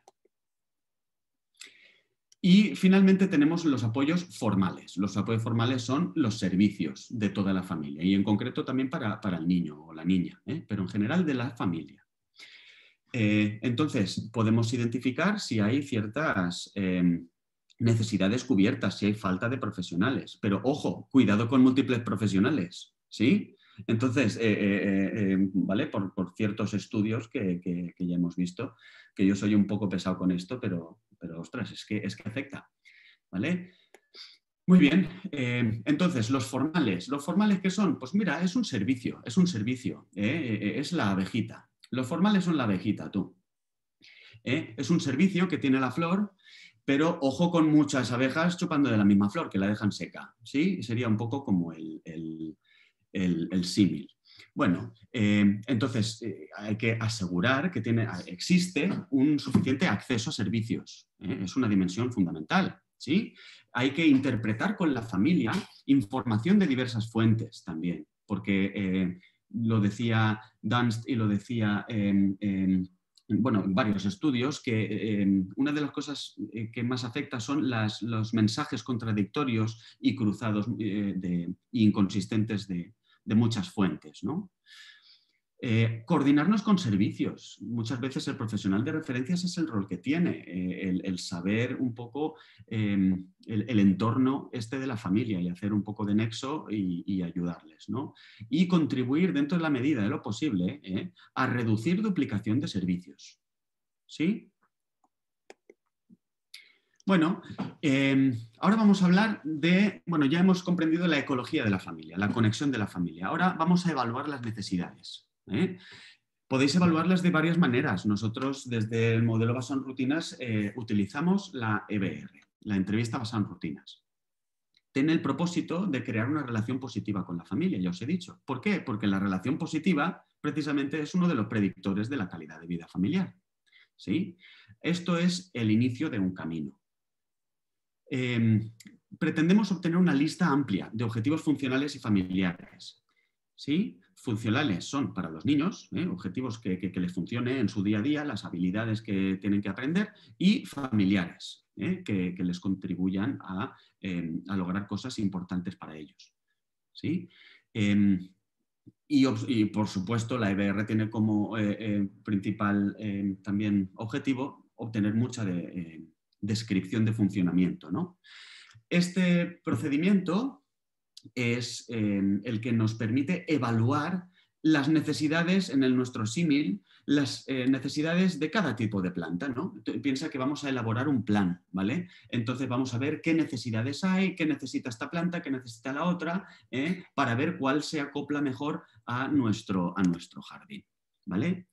Y finalmente tenemos los apoyos formales. Los apoyos formales son los servicios de toda la familia y en concreto también para, para el niño o la niña, ¿eh? Pero en general de la familia. Eh, entonces, podemos identificar si hay ciertas eh, necesidades cubiertas, si hay falta de profesionales. Pero ojo, cuidado con múltiples profesionales, ¿sí? Entonces, eh, eh, eh, ¿vale? Por, por ciertos estudios que, que, que ya hemos visto, que yo soy un poco pesado con esto, pero, pero ostras, es que, es que afecta, ¿vale? Muy bien, eh, entonces, los formales. ¿Los formales qué son? Pues mira, es un servicio, es un servicio, ¿eh? Eh, es la abejita. Los formales son la abejita, tú. ¿Eh? Es un servicio que tiene la flor, pero ojo con muchas abejas chupando de la misma flor, que la dejan seca, ¿sí? Sería un poco como el, el, el, el símil. Bueno, eh, entonces eh, hay que asegurar que tiene, existe un suficiente acceso a servicios. ¿eh? Es una dimensión fundamental, ¿sí? Hay que interpretar con la familia información de diversas fuentes también, porque eh, lo decía Dunst y lo decía eh, eh, bueno, varios estudios, que eh, una de las cosas eh, que más afecta son las, los mensajes contradictorios y cruzados eh, de, e inconsistentes de, de muchas fuentes, ¿no? Eh, coordinarnos con servicios. Muchas veces el profesional de referencias es el rol que tiene, eh, el, el saber un poco eh, el, el entorno este de la familia y hacer un poco de nexo y, y ayudarles, ¿no? Y contribuir dentro de la medida de lo posible eh, a reducir duplicación de servicios. ¿Sí? Bueno, eh, ahora vamos a hablar de, bueno, ya hemos comprendido la ecología de la familia, la conexión de la familia. Ahora vamos a evaluar las necesidades. ¿eh? Podéis evaluarlas de varias maneras. Nosotros desde el modelo basado en rutinas eh, utilizamos la E B R, la entrevista basada en rutinas. Tiene el propósito de crear una relación positiva con la familia, ya os he dicho. ¿Por qué? Porque la relación positiva precisamente es uno de los predictores de la calidad de vida familiar. ¿Sí? Esto es el inicio de un camino. Eh, pretendemos obtener una lista amplia de objetivos funcionales y familiares. ¿Sí? Funcionales son para los niños, ¿eh? objetivos que, que, que les funcione en su día a día, las habilidades que tienen que aprender, y familiares, ¿eh? que, que les contribuyan a, eh, a lograr cosas importantes para ellos. ¿sí? Eh, y, y, por supuesto, la E B R tiene como eh, eh, principal eh, también objetivo obtener mucha de, eh, descripción de funcionamiento, ¿no? Este procedimiento es eh, el que nos permite evaluar las necesidades, en el nuestro símil, las eh, necesidades de cada tipo de planta, ¿no? Piensa que vamos a elaborar un plan, ¿vale? Entonces vamos a ver qué necesidades hay, qué necesita esta planta, qué necesita la otra, ¿eh? Para ver cuál se acopla mejor a nuestro, a nuestro jardín, ¿vale?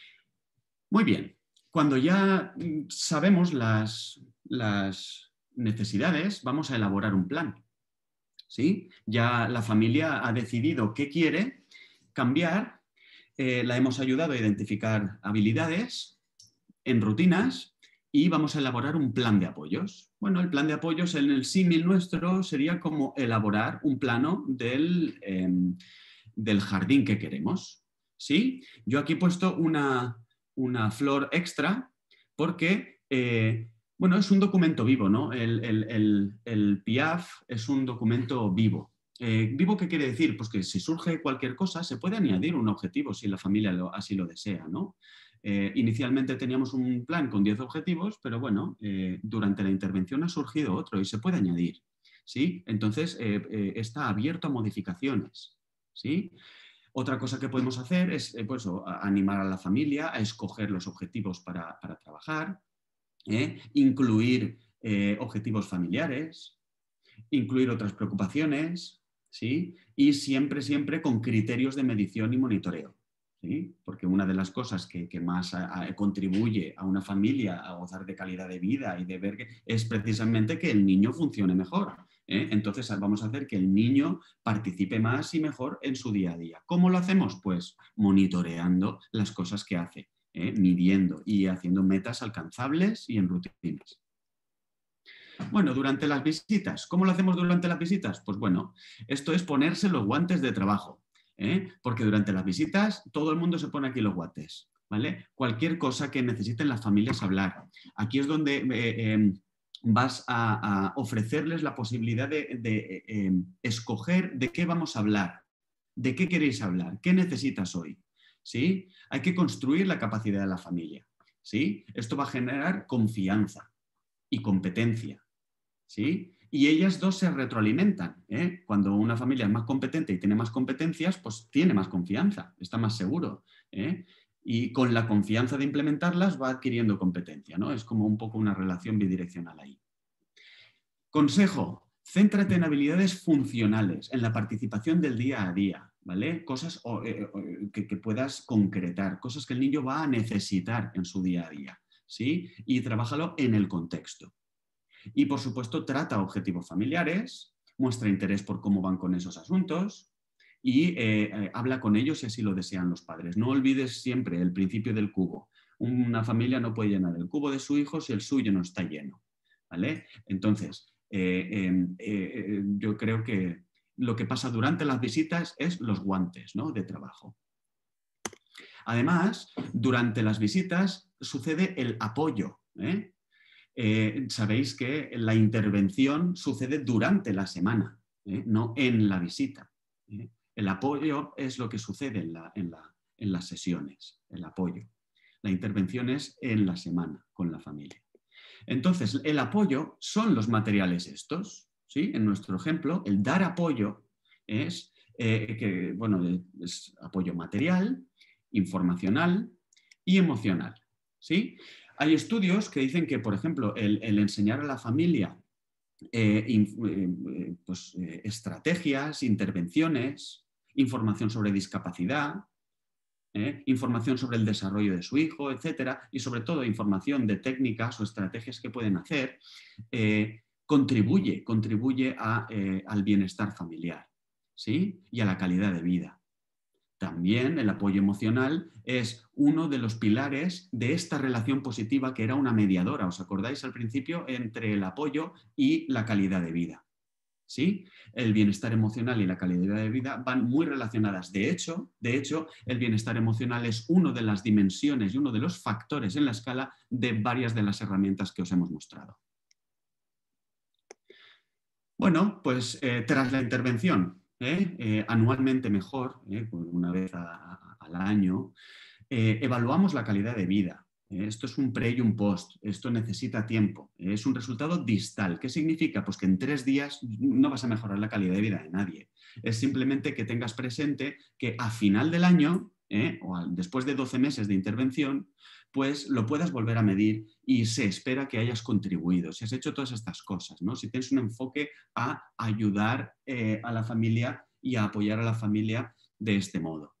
Muy bien, cuando ya sabemos las, las necesidades, vamos a elaborar un plan, ¿sí? Ya la familia ha decidido qué quiere cambiar, eh, la hemos ayudado a identificar habilidades en rutinas y vamos a elaborar un plan de apoyos. Bueno, el plan de apoyos en el símil nuestro sería como elaborar un plano del, eh, del jardín que queremos, ¿sí? Yo aquí he puesto una, una flor extra porque eh, bueno, es un documento vivo, ¿no? El, el, el, el P I A F es un documento vivo. Eh, ¿Vivo qué quiere decir? Pues que si surge cualquier cosa se puede añadir un objetivo si la familia lo, así lo desea, ¿no? Eh, inicialmente teníamos un plan con diez objetivos, pero bueno, eh, durante la intervención ha surgido otro y se puede añadir, ¿sí? Entonces eh, eh, está abierto a modificaciones, ¿sí? Otra cosa que podemos hacer es eh, pues, animar a la familia a escoger los objetivos para, para trabajar, ¿eh? incluir eh, objetivos familiares, incluir otras preocupaciones, ¿sí? Y siempre, siempre con criterios de medición y monitoreo, ¿sí? Porque una de las cosas que, que más a, a, contribuye a una familia a gozar de calidad de vida y de ver que es precisamente que el niño funcione mejor, ¿eh? Entonces vamos a hacer que el niño participe más y mejor en su día a día. ¿Cómo lo hacemos? Pues monitoreando las cosas que hace, ¿eh? Midiendo y haciendo metas alcanzables y en rutinas. Bueno, durante las visitas. ¿Cómo lo hacemos durante las visitas? Pues bueno, esto es ponerse los guantes de trabajo, ¿eh? Porque durante las visitas todo el mundo se pone aquí los guantes, ¿vale? Cualquier cosa que necesiten las familias hablar. Aquí es donde eh, eh, vas a, a, ofrecerles la posibilidad de, de eh, escoger de qué vamos a hablar, de qué queréis hablar, qué necesitas hoy, ¿sí? Hay que construir la capacidad de la familia, ¿sí? Esto va a generar confianza y competencia, ¿sí? Y ellas dos se retroalimentan, ¿eh? Cuando una familia es más competente y tiene más competencias, pues tiene más confianza, está más seguro, ¿eh? Y con la confianza de implementarlas va adquiriendo competencia, ¿no? Es como un poco una relación bidireccional ahí. Consejo, céntrate en habilidades funcionales, en la participación del día a día, ¿vale? Cosas eh, que, que puedas concretar, cosas que el niño va a necesitar en su día a día, ¿sí? Y trabájalo en el contexto. Y, por supuesto, trata objetivos familiares, muestra interés por cómo van con esos asuntos y eh, eh, habla con ellos si así lo desean los padres. No olvides siempre el principio del cubo. Una familia no puede llenar el cubo de su hijo si el suyo no está lleno, ¿vale? Entonces, eh, eh, eh, yo creo que lo que pasa durante las visitas es los guantes, ¿no? De trabajo. Además, durante las visitas sucede el apoyo, ¿eh? Eh, sabéis que la intervención sucede durante la semana, ¿eh? No en la visita, ¿eh? El apoyo es lo que sucede en, la, en, la, en las sesiones, el apoyo. La intervención es en la semana con la familia. Entonces, el apoyo son los materiales estos, ¿sí? En nuestro ejemplo, el dar apoyo es, eh, que, bueno, es apoyo material, informacional y emocional, ¿sí? Hay estudios que dicen que, por ejemplo, el, el enseñar a la familia eh, eh, pues, eh, estrategias, intervenciones, información sobre discapacidad, eh, información sobre el desarrollo de su hijo, etcétera, y sobre todo información de técnicas o estrategias que pueden hacer, eh, contribuye, contribuye a, eh, al bienestar familiar, ¿sí? Y a la calidad de vida. También el apoyo emocional es uno de los pilares de esta relación positiva que era una mediadora, ¿os acordáis al principio? Entre el apoyo y la calidad de vida, ¿sí? El bienestar emocional y la calidad de vida van muy relacionadas. De hecho, de hecho, el bienestar emocional es una de las dimensiones y uno de los factores en la escala de varias de las herramientas que os hemos mostrado. Bueno, pues eh, tras la intervención, ¿eh? Eh, anualmente mejor, ¿eh? una vez a, a, al año, eh, evaluamos la calidad de vida. ¿eh? Esto es un pre y un post, esto necesita tiempo, ¿eh? Es un resultado distal. ¿Qué significa? Pues que en tres días no vas a mejorar la calidad de vida de nadie. Es simplemente que tengas presente que a final del año, ¿eh? o a, después de doce meses de intervención, pues lo puedas volver a medir y se espera que hayas contribuido, si has hecho todas estas cosas, ¿no? Si tienes un enfoque a ayudar eh, a la familia y a apoyar a la familia de este modo.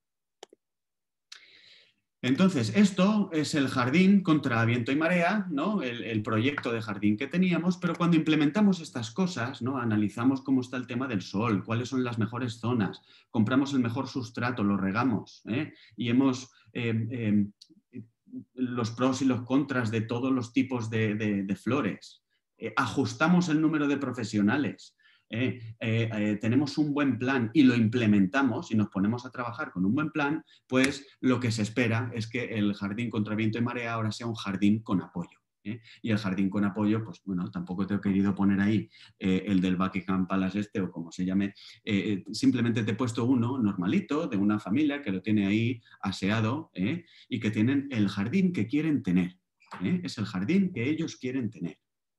Entonces, esto es el jardín contra viento y marea, ¿no? el, el proyecto de jardín que teníamos, pero cuando implementamos estas cosas, ¿no? Analizamos cómo está el tema del sol, cuáles son las mejores zonas, compramos el mejor sustrato, lo regamos, ¿eh? y hemos... Eh, eh, los pros y los contras de todos los tipos de, de, de flores. Eh, ajustamos el número de profesionales. Eh, eh, eh, tenemos un buen plan y lo implementamos y nos ponemos a trabajar con un buen plan, pues lo que se espera es que el jardín contra viento y marea ahora sea un jardín con apoyo. ¿eh? Y el jardín con apoyo, pues bueno, tampoco te he querido poner ahí eh, el del Buckingham Palace este o como se llame, eh, simplemente te he puesto uno normalito de una familia que lo tiene ahí aseado ¿eh? y que tienen el jardín que quieren tener. ¿eh? Es el jardín que ellos quieren tener.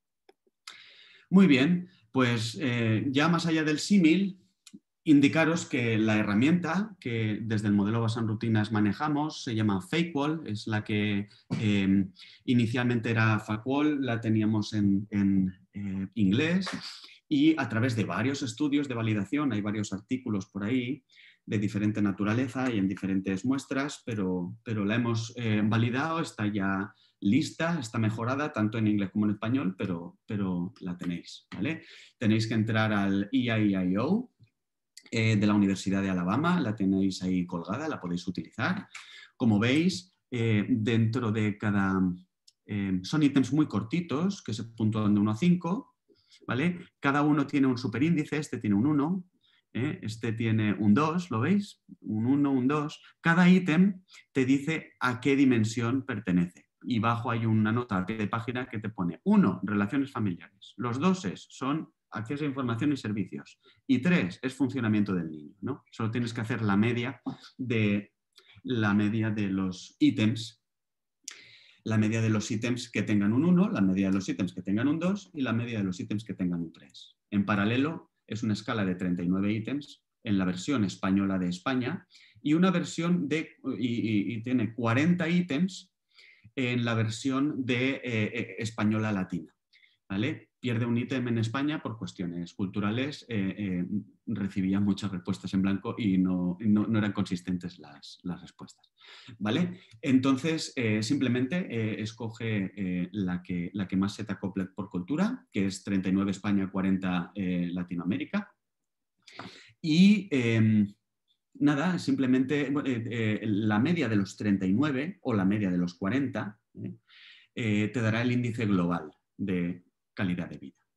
Muy bien, pues eh, ya más allá del símil, indicaros que la herramienta que desde el modelo basado en rutinas manejamos se llama FakeWall, es la que eh, inicialmente era FakeWall, la teníamos en, en eh, inglés y a través de varios estudios de validación, hay varios artículos por ahí de diferente naturaleza y en diferentes muestras, pero, pero la hemos eh, validado, está ya lista, está mejorada tanto en inglés como en español, pero, pero la tenéis, ¿vale? Tenéis que entrar al E I I O eh, de la Universidad de Alabama, la tenéis ahí colgada, la podéis utilizar. Como veis, eh, dentro de cada... Eh, son ítems muy cortitos que se puntúan de uno a cinco, ¿vale? Cada uno tiene un superíndice, este tiene un uno, ¿eh? Este tiene un dos, ¿lo veis? Un uno, un dos. Cada ítem te dice a qué dimensión pertenece. Y bajo hay una nota a pie de página que te pone uno, relaciones familiares. Los doses son acceso a información y servicios. Y tres, es funcionamiento del niño, ¿no? Solo tienes que hacer la media de, la media de los ítems, la media de los ítems que tengan un uno, la media de los ítems que tengan un dos y la media de los ítems que tengan un tres. En paralelo, es una escala de treinta y nueve ítems en la versión española de España y una versión de, y, y, y tiene cuarenta ítems en la versión de eh, española latina. ¿Vale? Pierde un ítem en España por cuestiones culturales, eh, eh, recibía muchas respuestas en blanco y no, no, no eran consistentes las, las respuestas. ¿Vale? Entonces, eh, simplemente eh, escoge eh, la, que, la que más se te acople por cultura, que es treinta y nueve España, cuarenta eh, Latinoamérica. Y eh, nada, simplemente eh, eh, la media de los treinta y nueve o la media de los cuarenta eh, eh, te dará el índice global de calidad de vida.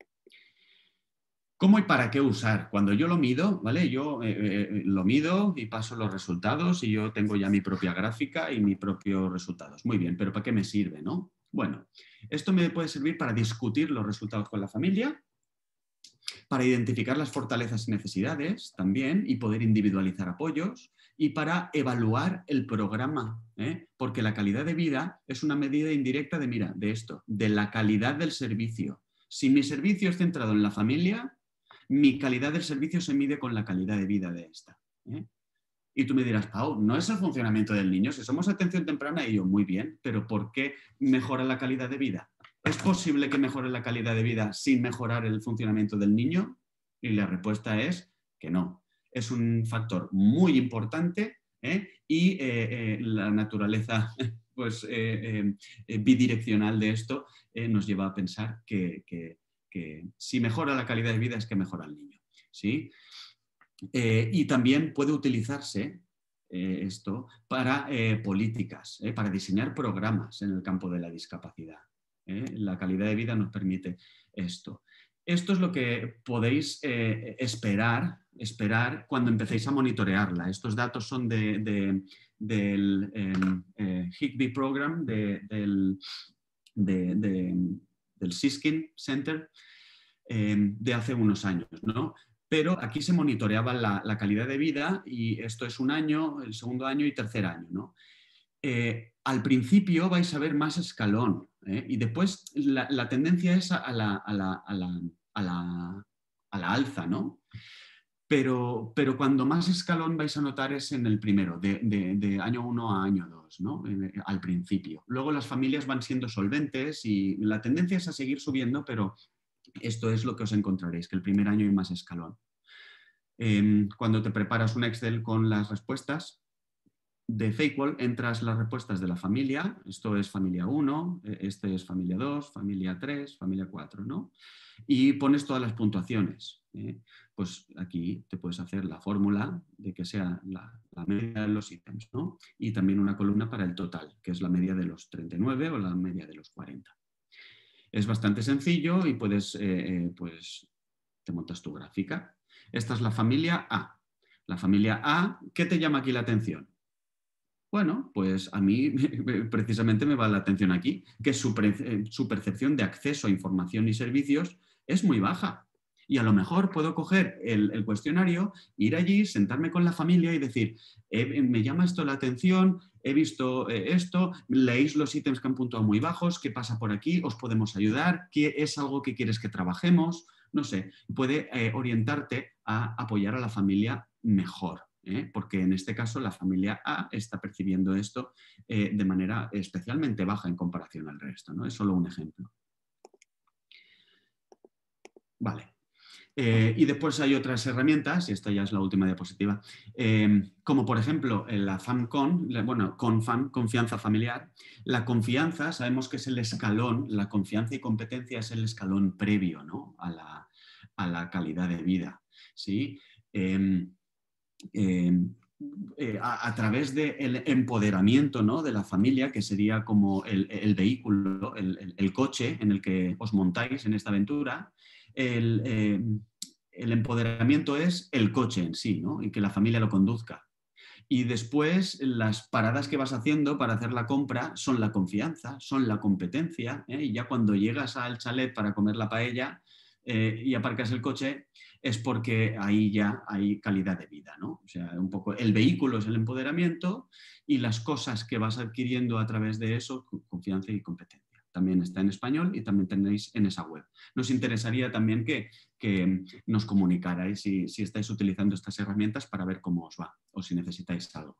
¿Cómo y para qué usar? Cuando yo lo mido, ¿vale? Yo eh, eh, lo mido y paso los resultados y yo tengo ya mi propia gráfica y mis propios resultados. Muy bien, pero ¿para qué me sirve, no? Bueno, esto me puede servir para discutir los resultados con la familia, para identificar las fortalezas y necesidades también y poder individualizar apoyos y para evaluar el programa, ¿eh? Porque la calidad de vida es una medida indirecta de, mira, de esto, de la calidad del servicio. Si mi servicio es centrado en la familia, mi calidad del servicio se mide con la calidad de vida de esta. ¿eh? Y tú me dirás, Pau, ¿no es el funcionamiento del niño? Si somos atención temprana, y yo, muy bien, pero ¿por qué mejora la calidad de vida? ¿Es posible que mejore la calidad de vida sin mejorar el funcionamiento del niño? Y la respuesta es que no. Es un factor muy importante ¿eh? y eh, eh, la naturaleza pues, eh, eh, bidireccional de esto eh, nos lleva a pensar que, que, que si mejora la calidad de vida es que mejora el niño. ¿sí? Eh, y también puede utilizarse eh, esto para eh, políticas, eh, para diseñar programas en el campo de la discapacidad. ¿eh? La calidad de vida nos permite esto. Esto es lo que podéis eh, esperar, esperar cuando empecéis a monitorearla. Estos datos son de, de, del eh, Higby Program, de, del, de, de, del Siskin Center, eh, de hace unos años, ¿no? pero aquí se monitoreaba la, la calidad de vida y esto es un año, el segundo año y tercer año, ¿no? Eh, al principio vais a ver más escalón, ¿eh? Y después la, la tendencia es a la, a la, a la, a la, a la alza, ¿no? Pero, pero cuando más escalón vais a notar es en el primero, de, de, de año uno a año dos, ¿no? Eh, al principio. Luego las familias van siendo solventes y la tendencia es a seguir subiendo, pero esto es lo que os encontraréis, que el primer año hay más escalón. Eh, cuando te preparas un Excel con las respuestas, de Fakewall entras las respuestas de la familia, esto es familia uno, este es familia dos, familia tres, familia cuatro, ¿no? Y pones todas las puntuaciones. ¿eh? Pues aquí te puedes hacer la fórmula de que sea la, la media de los ítems, ¿no? Y también una columna para el total, que es la media de los treinta y nueve o la media de los cuarenta. Es bastante sencillo y puedes, eh, eh, pues, te montas tu gráfica. Esta es la familia A. La familia A, ¿qué te llama aquí la atención? Bueno, pues a mí precisamente me va la atención aquí, que su, su percepción de acceso a información y servicios es muy baja. Y a lo mejor puedo coger el, el cuestionario, ir allí, sentarme con la familia y decir, eh, me llama esto la atención, he visto eh, esto, leéis los ítems que han puntuado muy bajos, ¿qué pasa por aquí? ¿Os podemos ayudar? ¿Qué es algo que quieres que trabajemos? No sé, puede eh, orientarte a apoyar a la familia mejor. ¿Eh? Porque en este caso la familia A está percibiendo esto eh, de manera especialmente baja en comparación al resto, ¿no? Es solo un ejemplo. Vale. Eh, y después hay otras herramientas, y esta ya es la última diapositiva, eh, como por ejemplo la FAMCON, bueno, CONFAM, confianza familiar. La confianza, sabemos que es el escalón, la confianza y competencia es el escalón previo, ¿no? a, la, a la calidad de vida, ¿sí? Eh, Eh, eh, a, a través del empoderamiento, ¿no? de la familia, que sería como el, el vehículo, el, el, el coche en el que os montáis en esta aventura, el, eh, el empoderamiento es el coche en sí, ¿no? y que la familia lo conduzca. Y después las paradas que vas haciendo para hacer la compra son la confianza, son la competencia, ¿eh? y ya cuando llegas al chalet para comer la paella eh, y aparcas el coche, es porque ahí ya hay calidad de vida, ¿no? O sea, un poco el vehículo es el empoderamiento y las cosas que vas adquiriendo a través de eso, confianza y competencia. También está en español y también tenéis en esa web. Nos interesaría también que, que nos comunicarais si, si estáis utilizando estas herramientas para ver cómo os va o si necesitáis algo.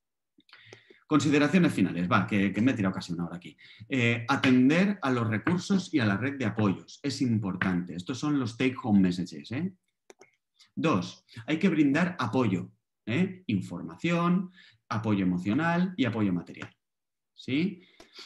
Consideraciones finales, va, que, que me he tirado casi una hora aquí. Eh, atender a los recursos y a la red de apoyos es importante. Estos son los take-home messages. ¿eh? Dos, hay que brindar apoyo, ¿eh? información, apoyo emocional y apoyo material. ¿sí?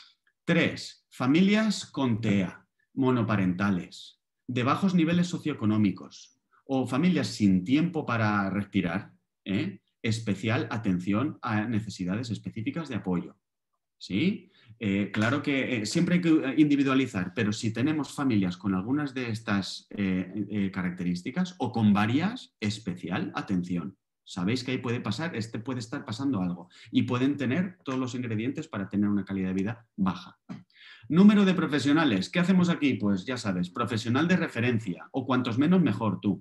Tres, familias con T E A, monoparentales, de bajos niveles socioeconómicos o familias sin tiempo para respirar, ¿eh? especial atención a necesidades específicas de apoyo. ¿sí? Eh, claro que eh, siempre hay que individualizar, pero si tenemos familias con algunas de estas eh, eh, características o con varias, especial atención. Sabéis que ahí puede pasar, este puede estar pasando algo y pueden tener todos los ingredientes para tener una calidad de vida baja. Número de profesionales. ¿Qué hacemos aquí? Pues ya sabes, profesional de referencia o cuantos menos mejor tú.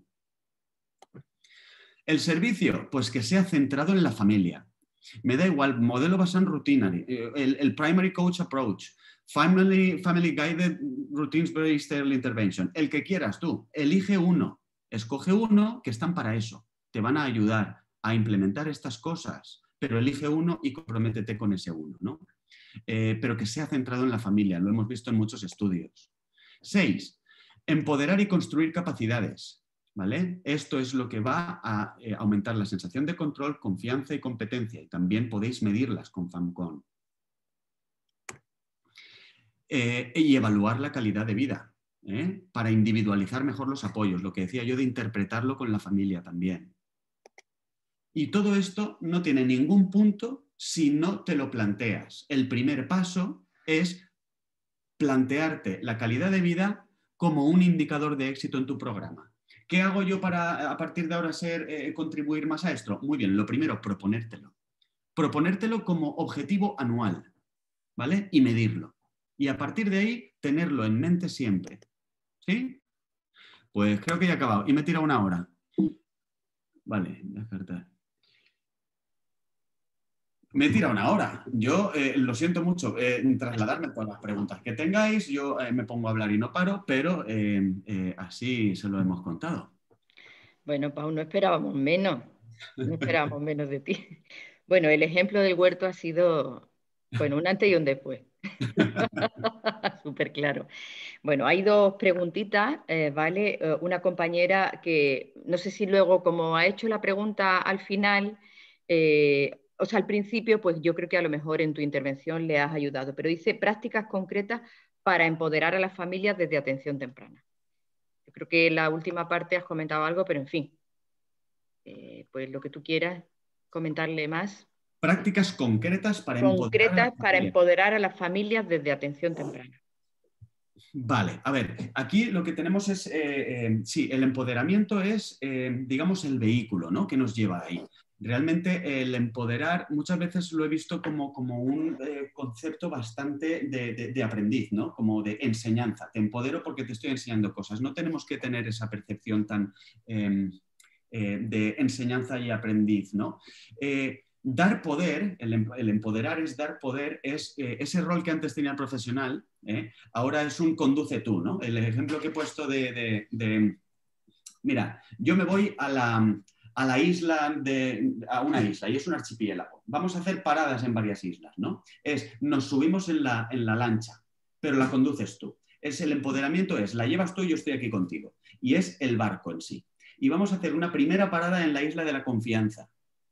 El servicio, pues que sea centrado en la familia. Me da igual, modelo basado en rutinary, el, el primary coach approach, family, family guided routines based early intervention, el que quieras tú, elige uno, escoge uno que están para eso, te van a ayudar a implementar estas cosas, pero elige uno y comprométete con ese uno, ¿no? Eh, pero que sea centrado en la familia, lo hemos visto en muchos estudios. Seis, empoderar y construir capacidades. ¿Vale? Esto es lo que va a eh, aumentar la sensación de control, confianza y competencia. Y también podéis medirlas con FAMCON. Eh, y evaluar la calidad de vida, ¿eh? para individualizar mejor los apoyos. Lo que decía yo de interpretarlo con la familia también. Y todo esto no tiene ningún punto si no te lo planteas. El primer paso es plantearte la calidad de vida como un indicador de éxito en tu programa. ¿Qué hago yo para a partir de ahora ser, eh, contribuir más a esto? Muy bien, lo primero, proponértelo. Proponértelo como objetivo anual, ¿vale? Y medirlo. Y a partir de ahí, tenerlo en mente siempre. ¿Sí? Pues creo que ya he acabado. Y me he tirado una hora. Vale, descartar. Me tira una hora. Yo eh, lo siento mucho, eh, trasladarme todas las preguntas que tengáis. Yo eh, me pongo a hablar y no paro, pero eh, eh, así se lo hemos contado. Bueno, Pau, no esperábamos menos, no esperábamos menos de ti. Bueno, el ejemplo del huerto ha sido, bueno, un antes y un después. Súper claro. Bueno, hay dos preguntitas, eh, ¿vale? Eh, una compañera que no sé si luego, como ha hecho la pregunta al final, eh, o sea, al principio, pues yo creo que a lo mejor en tu intervención le has ayudado, pero dice prácticas concretas para empoderar a las familias desde atención temprana. Yo creo que en la última parte has comentado algo, pero en fin, eh, pues lo que tú quieras comentarle más. Prácticas concretas para empoderar a Concretas la para familia. empoderar a las familias desde atención temprana. Vale, a ver, aquí lo que tenemos es, eh, eh, sí, el empoderamiento es, eh, digamos, el vehículo, ¿no?, que nos lleva ahí. Realmente el empoderar muchas veces lo he visto como, como un eh, concepto bastante de, de, de aprendiz, ¿no?, como de enseñanza. Te empodero porque te estoy enseñando cosas. No tenemos que tener esa percepción tan eh, eh, de enseñanza y aprendiz, ¿no? Eh, Dar poder, el, el, empoderar es dar poder, es eh, ese rol que antes tenía el profesional, ¿eh? Ahora es un conduce tú, ¿no? El ejemplo que he puesto de, de, de mira, yo me voy a la, a la isla, de, a una isla, y es un archipiélago. Vamos a hacer paradas en varias islas, ¿no? Es, nos subimos en la, en la lancha, pero la conduces tú. Es el empoderamiento, es, la llevas tú y yo estoy aquí contigo. Y es el barco en sí. Y vamos a hacer una primera parada en la isla de la confianza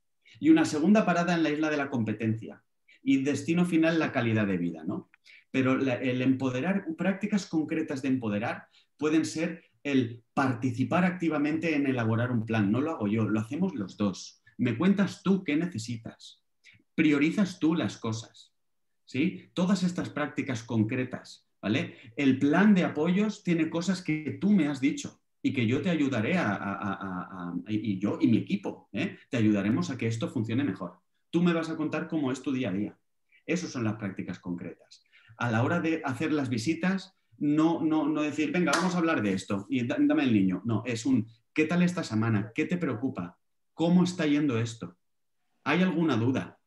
y una segunda parada en la isla de la competencia y destino final la calidad de vida, ¿no? Pero la, el empoderar, prácticas concretas de empoderar pueden ser el participar activamente en elaborar un plan. No lo hago yo, lo hacemos los dos. Me cuentas tú qué necesitas. Priorizas tú las cosas, ¿sí? Todas estas prácticas concretas, ¿vale? El plan de apoyos tiene cosas que tú me has dicho y que yo te ayudaré a, a, a, a y yo y mi equipo, ¿eh? Te ayudaremos a que esto funcione mejor. Tú me vas a contar cómo es tu día a día. Esas son las prácticas concretas. A la hora de hacer las visitas, no, no, no decir, venga, vamos a hablar de esto y dame el niño. No, es un, ¿qué tal esta semana? ¿Qué te preocupa? ¿Cómo está yendo esto? ¿Hay alguna duda?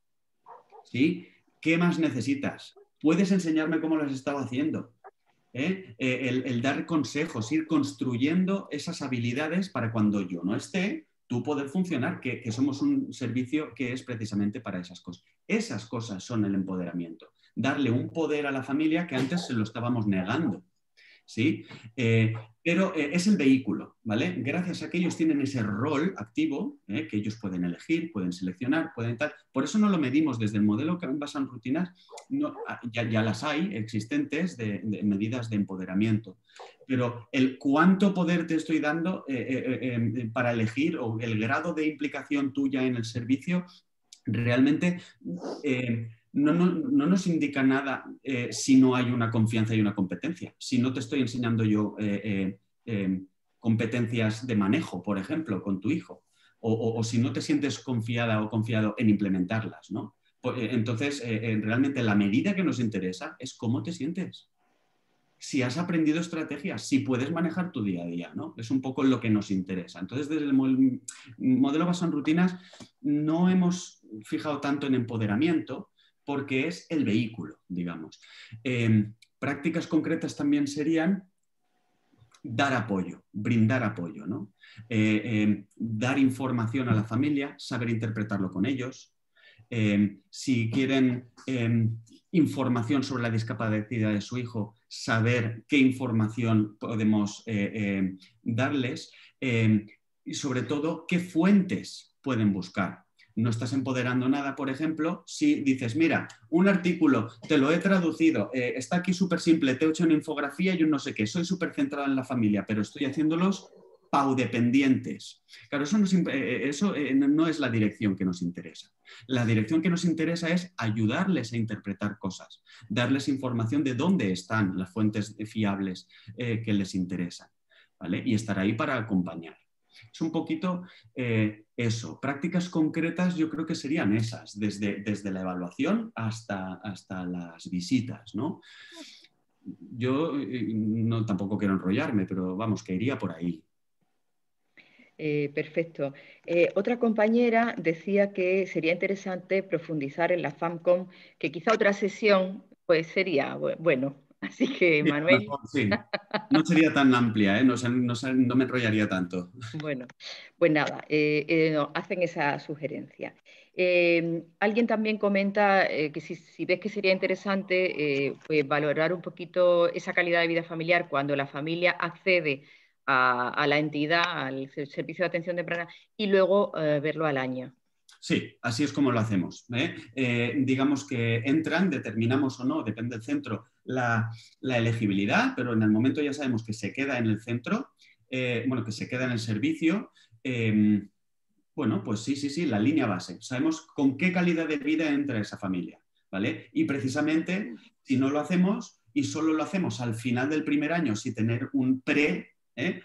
¿Sí? ¿Qué más necesitas? ¿Puedes enseñarme cómo lo has estado haciendo? ¿Eh? El, el dar consejos, ir construyendo esas habilidades para cuando yo no esté, tú poder funcionar, que, que somos un servicio que es precisamente para esas cosas. Esas cosas son el empoderamiento. Darle un poder a la familia que antes se lo estábamos negando. ¿Sí? Eh, pero eh, es el vehículo, ¿vale? Gracias a que ellos tienen ese rol activo, ¿eh? Que ellos pueden elegir, pueden seleccionar, pueden tal. Por eso no lo medimos desde el modelo que basan rutinas, no, ya, ya las hay existentes de, de medidas de empoderamiento. Pero el cuánto poder te estoy dando eh, eh, eh, para elegir o el grado de implicación tuya en el servicio, realmente eh, no, no, no nos indica nada eh, si no hay una confianza y una competencia. Si no te estoy enseñando yo eh, eh, eh, competencias de manejo, por ejemplo, con tu hijo, o, o, o si no te sientes confiada o confiado en implementarlas, ¿no? Pues, eh, entonces, eh, eh, realmente la medida que nos interesa es cómo te sientes. Si has aprendido estrategias, si puedes manejar tu día a día, ¿no? Es un poco lo que nos interesa. Entonces, desde el modelo basado en rutinas, no hemos fijado tanto en empoderamiento, porque es el vehículo, digamos. Eh, prácticas concretas también serían dar apoyo, brindar apoyo, ¿no? Eh, eh, dar información a la familia, saber interpretarlo con ellos. Eh, si quieren eh, información sobre la discapacidad de su hijo, saber qué información podemos eh, eh, darles eh, y sobre todo qué fuentes pueden buscar. No estás empoderando nada, por ejemplo, si dices, mira, un artículo, te lo he traducido, eh, está aquí súper simple, te he hecho una infografía y un no sé qué, soy súper centrada en la familia, pero estoy haciéndolos paudependientes. Claro, eso, nos, eso eh, no es la dirección que nos interesa. La dirección que nos interesa es ayudarles a interpretar cosas, darles información de dónde están las fuentes fiables eh, que les interesan, ¿vale? Y estar ahí para acompañar. Es un poquito eh, eso. Prácticas concretas yo creo que serían esas, desde, desde la evaluación hasta, hasta las visitas, ¿no? Yo eh, no, tampoco quiero enrollarme, pero vamos, que iría por ahí. Eh, perfecto. Eh, otra compañera decía que sería interesante profundizar en la FAMCOM, que quizá otra sesión pues sería bueno. Así que, Sí, a lo Manuel. mejor sí. No sería tan amplia, ¿eh? No, se- no se- no me enrollaría tanto. Bueno, pues nada, eh, eh, no, hacen esa sugerencia. Eh, alguien también comenta eh, que si, si ves que sería interesante eh, pues valorar un poquito esa calidad de vida familiar cuando la familia accede a, a la entidad, al ser- servicio de atención temprana, y luego eh, verlo al año. Sí, así es como lo hacemos, ¿eh? Eh, digamos que entran, determinamos o no, depende del centro, la, la elegibilidad, pero en el momento ya sabemos que se queda en el centro, eh, bueno, que se queda en el servicio. eh, bueno, pues sí, sí, sí, la línea base. Sabemos con qué calidad de vida entra esa familia, ¿vale? Y precisamente, si no lo hacemos y solo lo hacemos al final del primer año sin tener un pre, ¿eh?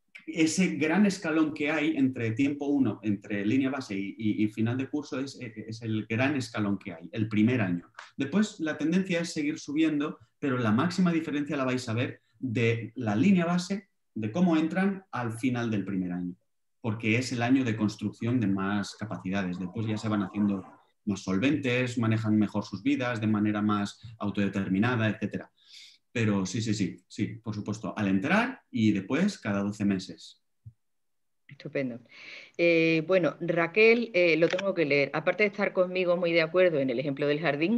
Ese gran escalón que hay entre tiempo uno, entre línea base y, y, y final de curso, es, es, el gran escalón que hay, el primer año. Después la tendencia es seguir subiendo, pero la máxima diferencia la vais a ver de la línea base, de cómo entran al final del primer año, porque es el año de construcción de más capacidades. Después ya se van haciendo más solventes, manejan mejor sus vidas de manera más autodeterminada, etcétera. Pero sí, sí, sí, sí, por supuesto, al entrar y después cada doce meses. Estupendo. Eh, bueno, Raquel, eh, lo tengo que leer. Aparte de estar conmigo muy de acuerdo en el ejemplo del jardín,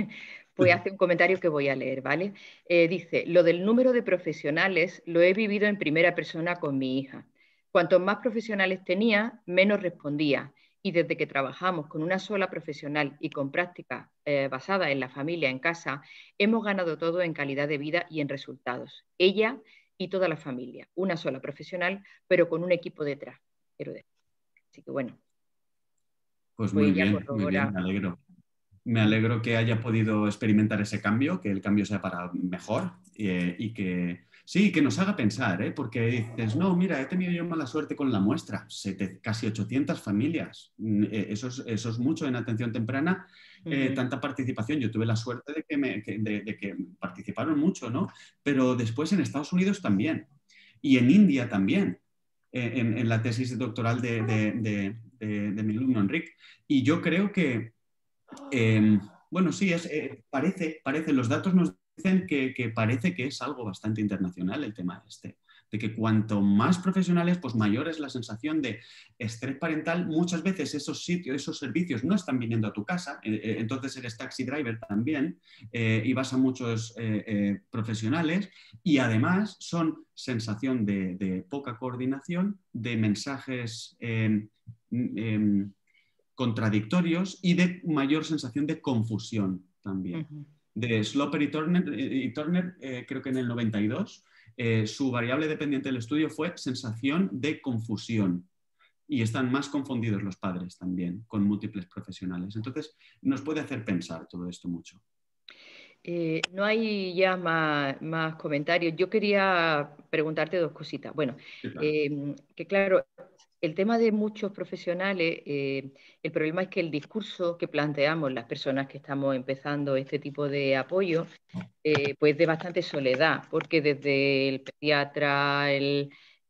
pues hace un comentario que voy a leer, ¿vale? Eh, dice, lo del número de profesionales lo he vivido en primera persona con mi hija. Cuantos más profesionales tenía, menos respondía. Y desde que trabajamos con una sola profesional y con prácticas eh, basadas en la familia, en casa, hemos ganado todo en calidad de vida y en resultados. Ella y toda la familia, una sola profesional, pero con un equipo detrás. Quiero decir. Así que bueno, Pues pues muy ella bien, muy bien, corrobora. me alegro. Me alegro que haya podido experimentar ese cambio, que el cambio sea para mejor eh, y que sí, que nos haga pensar, ¿eh? Porque dices, no, mira, he tenido yo mala suerte con la muestra, Sete, casi ochocientas familias, mm, eh, eso, es, eso es mucho en atención temprana, eh, Uh-huh. tanta participación. Yo tuve la suerte de que, me, que, de, de que participaron mucho, ¿no? Pero después en Estados Unidos también y en India también, eh, en, en, la tesis doctoral de, de, de, de, de mi alumno Enrique. Y yo creo que eh, bueno, sí, es, eh, parece, parece, los datos nos dicen que, que, parece que es algo bastante internacional el tema este, de que cuanto más profesionales, pues mayor es la sensación de estrés parental. Muchas veces esos sitios, esos servicios no están viniendo a tu casa, eh, entonces eres taxi driver también eh, y vas a muchos eh, eh, profesionales y además son sensación de, de poca coordinación, de mensajes eh, eh, contradictorios y de mayor sensación de confusión también. Uh-huh. De Sloper y Turner, y Turner eh, creo que en el noventa y dos, eh, su variable dependiente del estudio fue sensación de confusión. Y están más confundidos los padres también, con múltiples profesionales. Entonces, nos puede hacer pensar todo esto mucho. Eh, no hay ya más, más, comentarios. Yo quería preguntarte dos cositas. Bueno, Sí, claro. eh, que claro, el tema de muchos profesionales, eh, el problema es que el discurso que planteamos las personas que estamos empezando este tipo de apoyo, eh, pues de bastante soledad, porque desde el pediatra, el,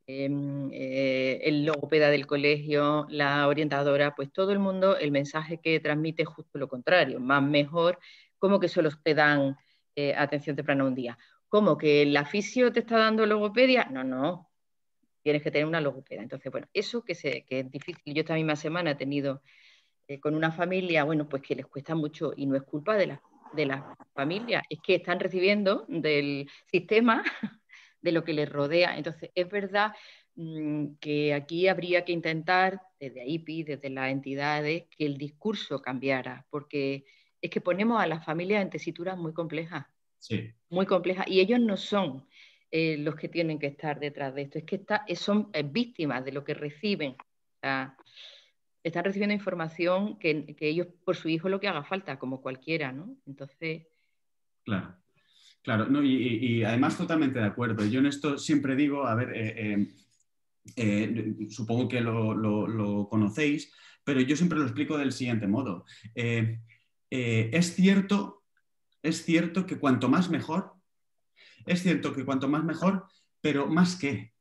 eh, el logopeda del colegio, la orientadora, pues todo el mundo, el mensaje que transmite es justo lo contrario, más mejor, como que solo te dan eh, atención temprana un día. ¿Cómo que el aficio te está dando logopedia? No, no, tienes que tener una logopeda. Entonces, bueno, eso que, se, que es difícil. Yo esta misma semana he tenido eh, con una familia, bueno, pues que les cuesta mucho y no es culpa de la, de la familia, es que están recibiendo del sistema de lo que les rodea. Entonces, es verdad mmm, que aquí habría que intentar, desde I P I, desde las entidades, que el discurso cambiara, porque es que ponemos a las familias en tesituras muy complejas, Sí. muy complejas, y ellos no son eh, los que tienen que estar detrás de esto, es que está, son eh, víctimas de lo que reciben. O sea, están recibiendo información que, que ellos por su hijo lo que haga falta, como cualquiera, ¿no? Entonces... Claro. Claro, no, y, y, además totalmente de acuerdo. Yo en esto siempre digo, a ver, eh, eh, eh, supongo que lo, lo, lo, conocéis, pero yo siempre lo explico del siguiente modo. Eh, eh, es cierto, es cierto que cuanto más mejor, es cierto que cuanto más mejor, pero más que,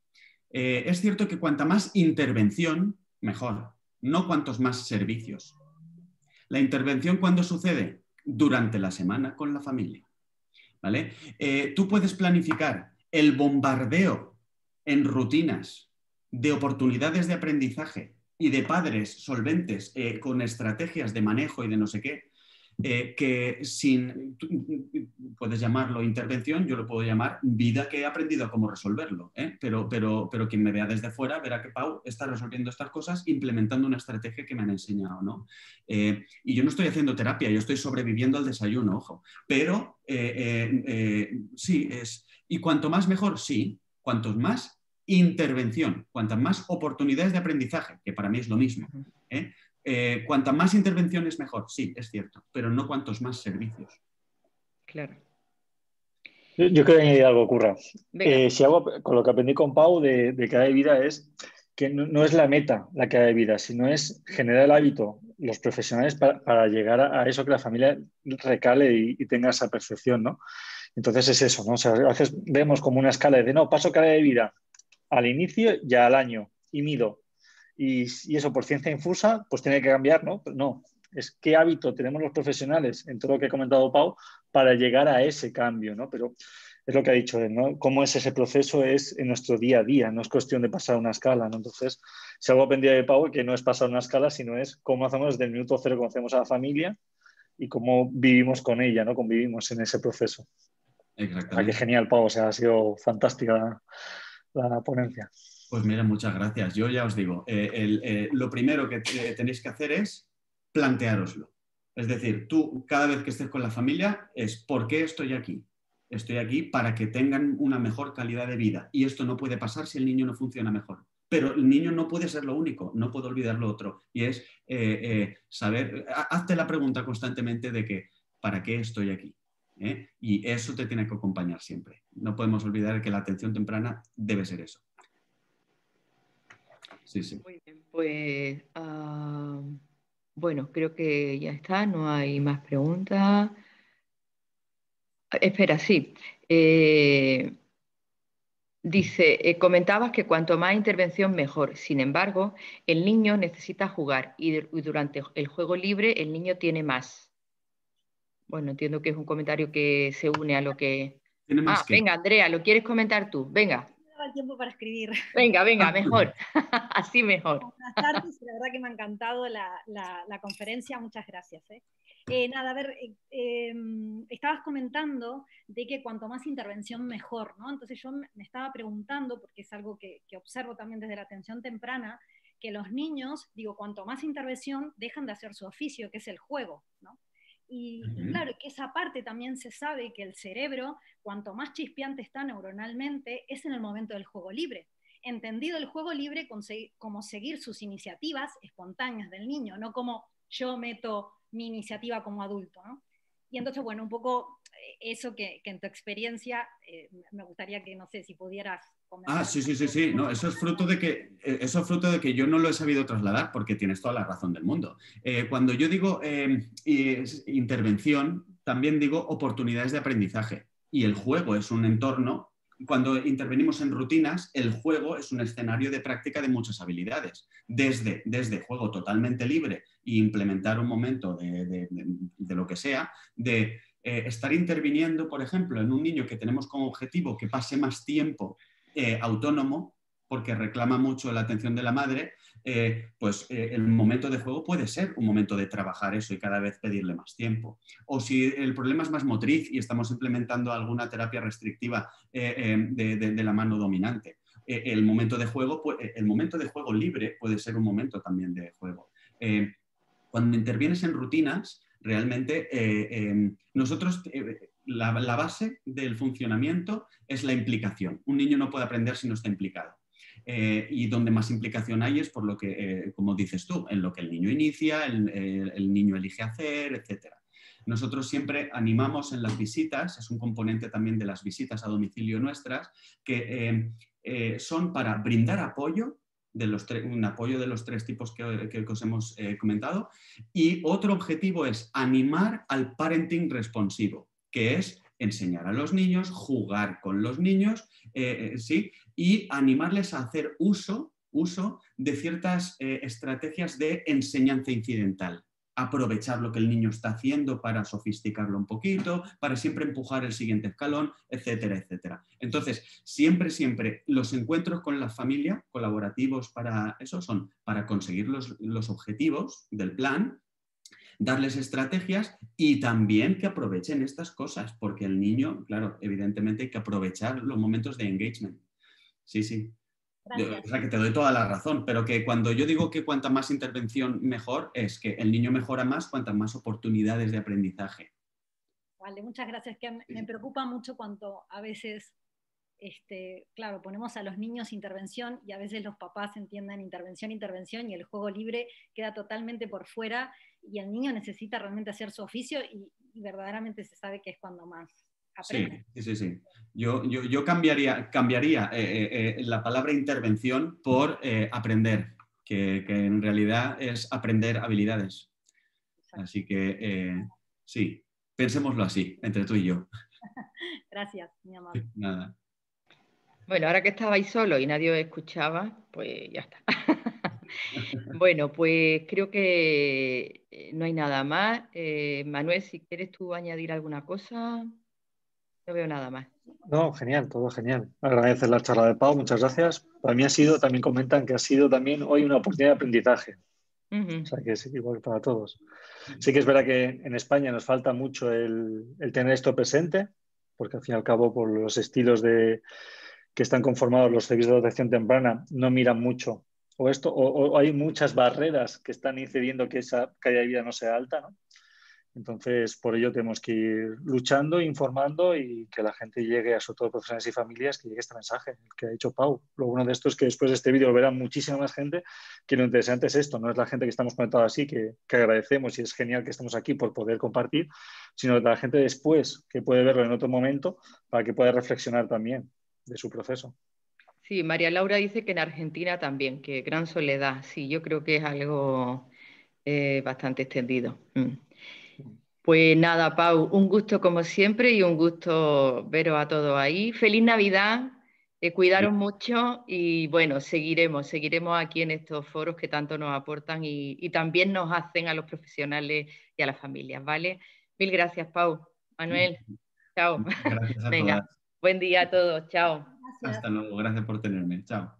Eh, es cierto que cuanta más intervención, mejor, no cuantos más servicios. La intervención, ¿cuándo sucede? Durante la semana con la familia. ¿Vale? Eh, tú puedes planificar el bombardeo en rutinas de oportunidades de aprendizaje y de padres solventes eh, con estrategias de manejo y de no sé qué, eh, que sin, puedes llamarlo intervención, yo lo puedo llamar vida que he aprendido a cómo resolverlo, ¿eh? pero, pero, pero quien me vea desde fuera verá que Pau está resolviendo estas cosas implementando una estrategia que me han enseñado, ¿no? Eh, y yo no estoy haciendo terapia, yo estoy sobreviviendo al desayuno, ojo, pero eh, eh, eh, sí, es, y cuanto más mejor, sí, cuantos más intervención, cuantas más oportunidades de aprendizaje, que para mí es lo mismo, ¿eh? Eh, cuanta más intervención es mejor, sí, es cierto, pero no cuantos más servicios. Claro. Yo, yo quiero añadir algo, Curra. Venga. Eh, si hago, con lo que aprendí con Pau de, de Cada de Vida es que no, no es la meta la Cada de Vida, sino es generar el hábito, los profesionales para, para llegar a, a eso que la familia recale y, y tenga esa percepción, ¿no? Entonces es eso, ¿no? O sea, a veces vemos como una escala de, no, paso Cada de Vida al inicio y al año y mido. Y, y eso por ciencia infusa, pues tiene que cambiar, ¿no? Pero no, es qué hábito tenemos los profesionales en todo lo que ha comentado Pau para llegar a ese cambio, ¿no? Pero es lo que ha dicho él, ¿no? Cómo es ese proceso es en nuestro día a día, no es cuestión de pasar una escala, ¿no? Entonces, si algo aprendí de Pau, que no es pasar una escala, sino es cómo hacemos desde el minuto cero, conocemos a la familia y cómo vivimos con ella, ¿no? Convivimos en ese proceso. Exactamente. O sea, que genial, Pau, o sea, ha sido fantástica la, la ponencia. Pues mira, muchas gracias. Yo ya os digo, eh, el, eh, lo primero que eh, tenéis que hacer es planteároslo. Es decir, tú cada vez que estés con la familia es ¿por qué estoy aquí? Estoy aquí para que tengan una mejor calidad de vida. Y esto no puede pasar si el niño no funciona mejor. Pero el niño no puede ser lo único, no puedo olvidar lo otro. Y es eh, eh, saber, hazte la pregunta constantemente de que ¿para qué estoy aquí? ¿Eh? Y eso te tiene que acompañar siempre. No podemos olvidar que la atención temprana debe ser eso. Sí, sí. Muy bien, pues uh, bueno, creo que ya está, no hay más preguntas. Espera, sí. Eh, dice, eh, comentabas que cuanto más intervención mejor. Sin embargo, el niño necesita jugar y, de, y durante el juego libre el niño tiene más. Bueno, entiendo que es un comentario que se une a lo que... ¿Tiene más Ah, que? venga, Andrea, ¿lo quieres comentar tú? Venga. El tiempo para escribir. Venga, venga, mejor. Así mejor. Buenas tardes, la verdad que me ha encantado la, la, la conferencia, muchas gracias. ¿eh? Eh, nada, a ver, eh, eh, estabas comentando de que cuanto más intervención mejor, ¿no? Entonces yo me estaba preguntando, porque es algo que, que observo también desde la atención temprana, que los niños, digo, cuanto más intervención, dejan de hacer su oficio, que es el juego, ¿no? Y, y claro, que esa parte también se sabe que el cerebro, cuanto más chispeante está neuronalmente, es en el momento del juego libre. Entendido el juego libre como seguir sus iniciativas espontáneas del niño, no como yo meto mi iniciativa como adulto, ¿no? Y entonces, bueno, un poco eso que, que en tu experiencia, eh, me gustaría que, no sé, si pudieras comentar. Ah, sí, sí, sí, sí. No, eso es fruto de que, eso es fruto de que yo no lo he sabido trasladar, porque tienes toda la razón del mundo. Eh, cuando yo digo eh, intervención, también digo oportunidades de aprendizaje. Y el juego es un entorno. Cuando intervenimos en rutinas, el juego es un escenario de práctica de muchas habilidades. Desde, desde juego totalmente libre e implementar un momento de, de, de, de lo que sea, de eh, estar interviniendo, por ejemplo, en un niño que tenemos como objetivo que pase más tiempo eh, autónomo, porque reclama mucho la atención de la madre, eh, pues eh, el momento de juego puede ser un momento de trabajar eso y cada vez pedirle más tiempo. O si el problema es más motriz y estamos implementando alguna terapia restrictiva eh, eh, de, de, de la mano dominante, eh, el, momento de juego, el momento de juego libre puede ser un momento también de juego. Eh, cuando intervienes en rutinas, realmente eh, eh, nosotros... Eh, La, la base del funcionamiento es la implicación. Un niño no puede aprender si no está implicado. Eh, y donde más implicación hay es por lo que, eh, como dices tú, en lo que el niño inicia, el, el, el niño elige hacer, etcétera. Nosotros siempre animamos en las visitas, es un componente también de las visitas a domicilio nuestras, que eh, eh, son para brindar apoyo, de los un apoyo de los tres tipos que, que, que os hemos eh, comentado, y otro objetivo es animar al parenting responsivo, que es enseñar a los niños, jugar con los niños, eh, ¿sí? Y animarles a hacer uso, uso de ciertas eh, estrategias de enseñanza incidental. Aprovechar lo que el niño está haciendo para sofisticarlo un poquito, para siempre empujar el siguiente escalón, etcétera, etcétera. Entonces, siempre, siempre los encuentros con la familia colaborativos para eso son para conseguir los, los objetivos del plan, darles estrategias y también que aprovechen estas cosas, porque el niño, claro, evidentemente hay que aprovechar los momentos de engagement. Sí, sí. Gracias. O sea, que te doy toda la razón, pero que cuando yo digo que cuanta más intervención mejor, es que el niño mejora más cuantas más oportunidades de aprendizaje. Vale, muchas gracias. Que me, me preocupa mucho cuando a veces, este, claro, ponemos a los niños intervención y a veces los papás entienden intervención, intervención y el juego libre queda totalmente por fuera y el niño necesita realmente hacer su oficio y, y verdaderamente se sabe que es cuando más aprende. Sí, sí, sí. Yo, yo, yo cambiaría, cambiaría eh, eh, la palabra intervención por eh, aprender, que, que en realidad es aprender habilidades. Exacto. Así que eh, sí, pensémoslo así, entre tú y yo. Gracias, mi amor. Nada. Bueno, ahora que estabais solos y nadie os escuchaba, pues ya está. Bueno, pues creo que no hay nada más. Eh, Manuel, si quieres tú añadir alguna cosa, no veo nada más. No, genial, todo genial. Agradecer la charla de Pau, muchas gracias. Para mí ha sido, también comentan que ha sido también hoy una oportunidad de aprendizaje. Uh-huh. O sea que es igual para todos. Sí que es verdad que en España nos falta mucho el, el tener esto presente, porque al fin y al cabo por los estilos de, que están conformados los servicios de detección temprana no miran mucho o esto, o, o hay muchas barreras que están incidiendo que esa calidad de vida no sea alta, ¿no? Entonces, por ello tenemos que ir luchando, informando y que la gente llegue, a sobre todo profesionales y familias, que llegue este mensaje, el que ha dicho Pau. Lo bueno de esto es que después de este vídeo lo verá muchísima más gente, que lo interesante es esto, no es la gente que estamos conectados así, que, que agradecemos y es genial que estemos aquí por poder compartir, sino la gente después que puede verlo en otro momento para que pueda reflexionar también de su proceso. Sí, María Laura dice que en Argentina también, que gran soledad. Sí, yo creo que es algo eh, bastante extendido. Mm. Pues nada, Pau, un gusto como siempre y un gusto veros a todos ahí. Feliz Navidad, eh, cuidaros mucho y bueno, seguiremos, seguiremos aquí en estos foros que tanto nos aportan y, y también nos hacen a los profesionales y a las familias, ¿vale? Mil gracias, Pau. Manuel, chao. Gracias a Venga, todas. buen día a todos, chao. Gracias. Hasta luego, gracias por tenerme. Chao.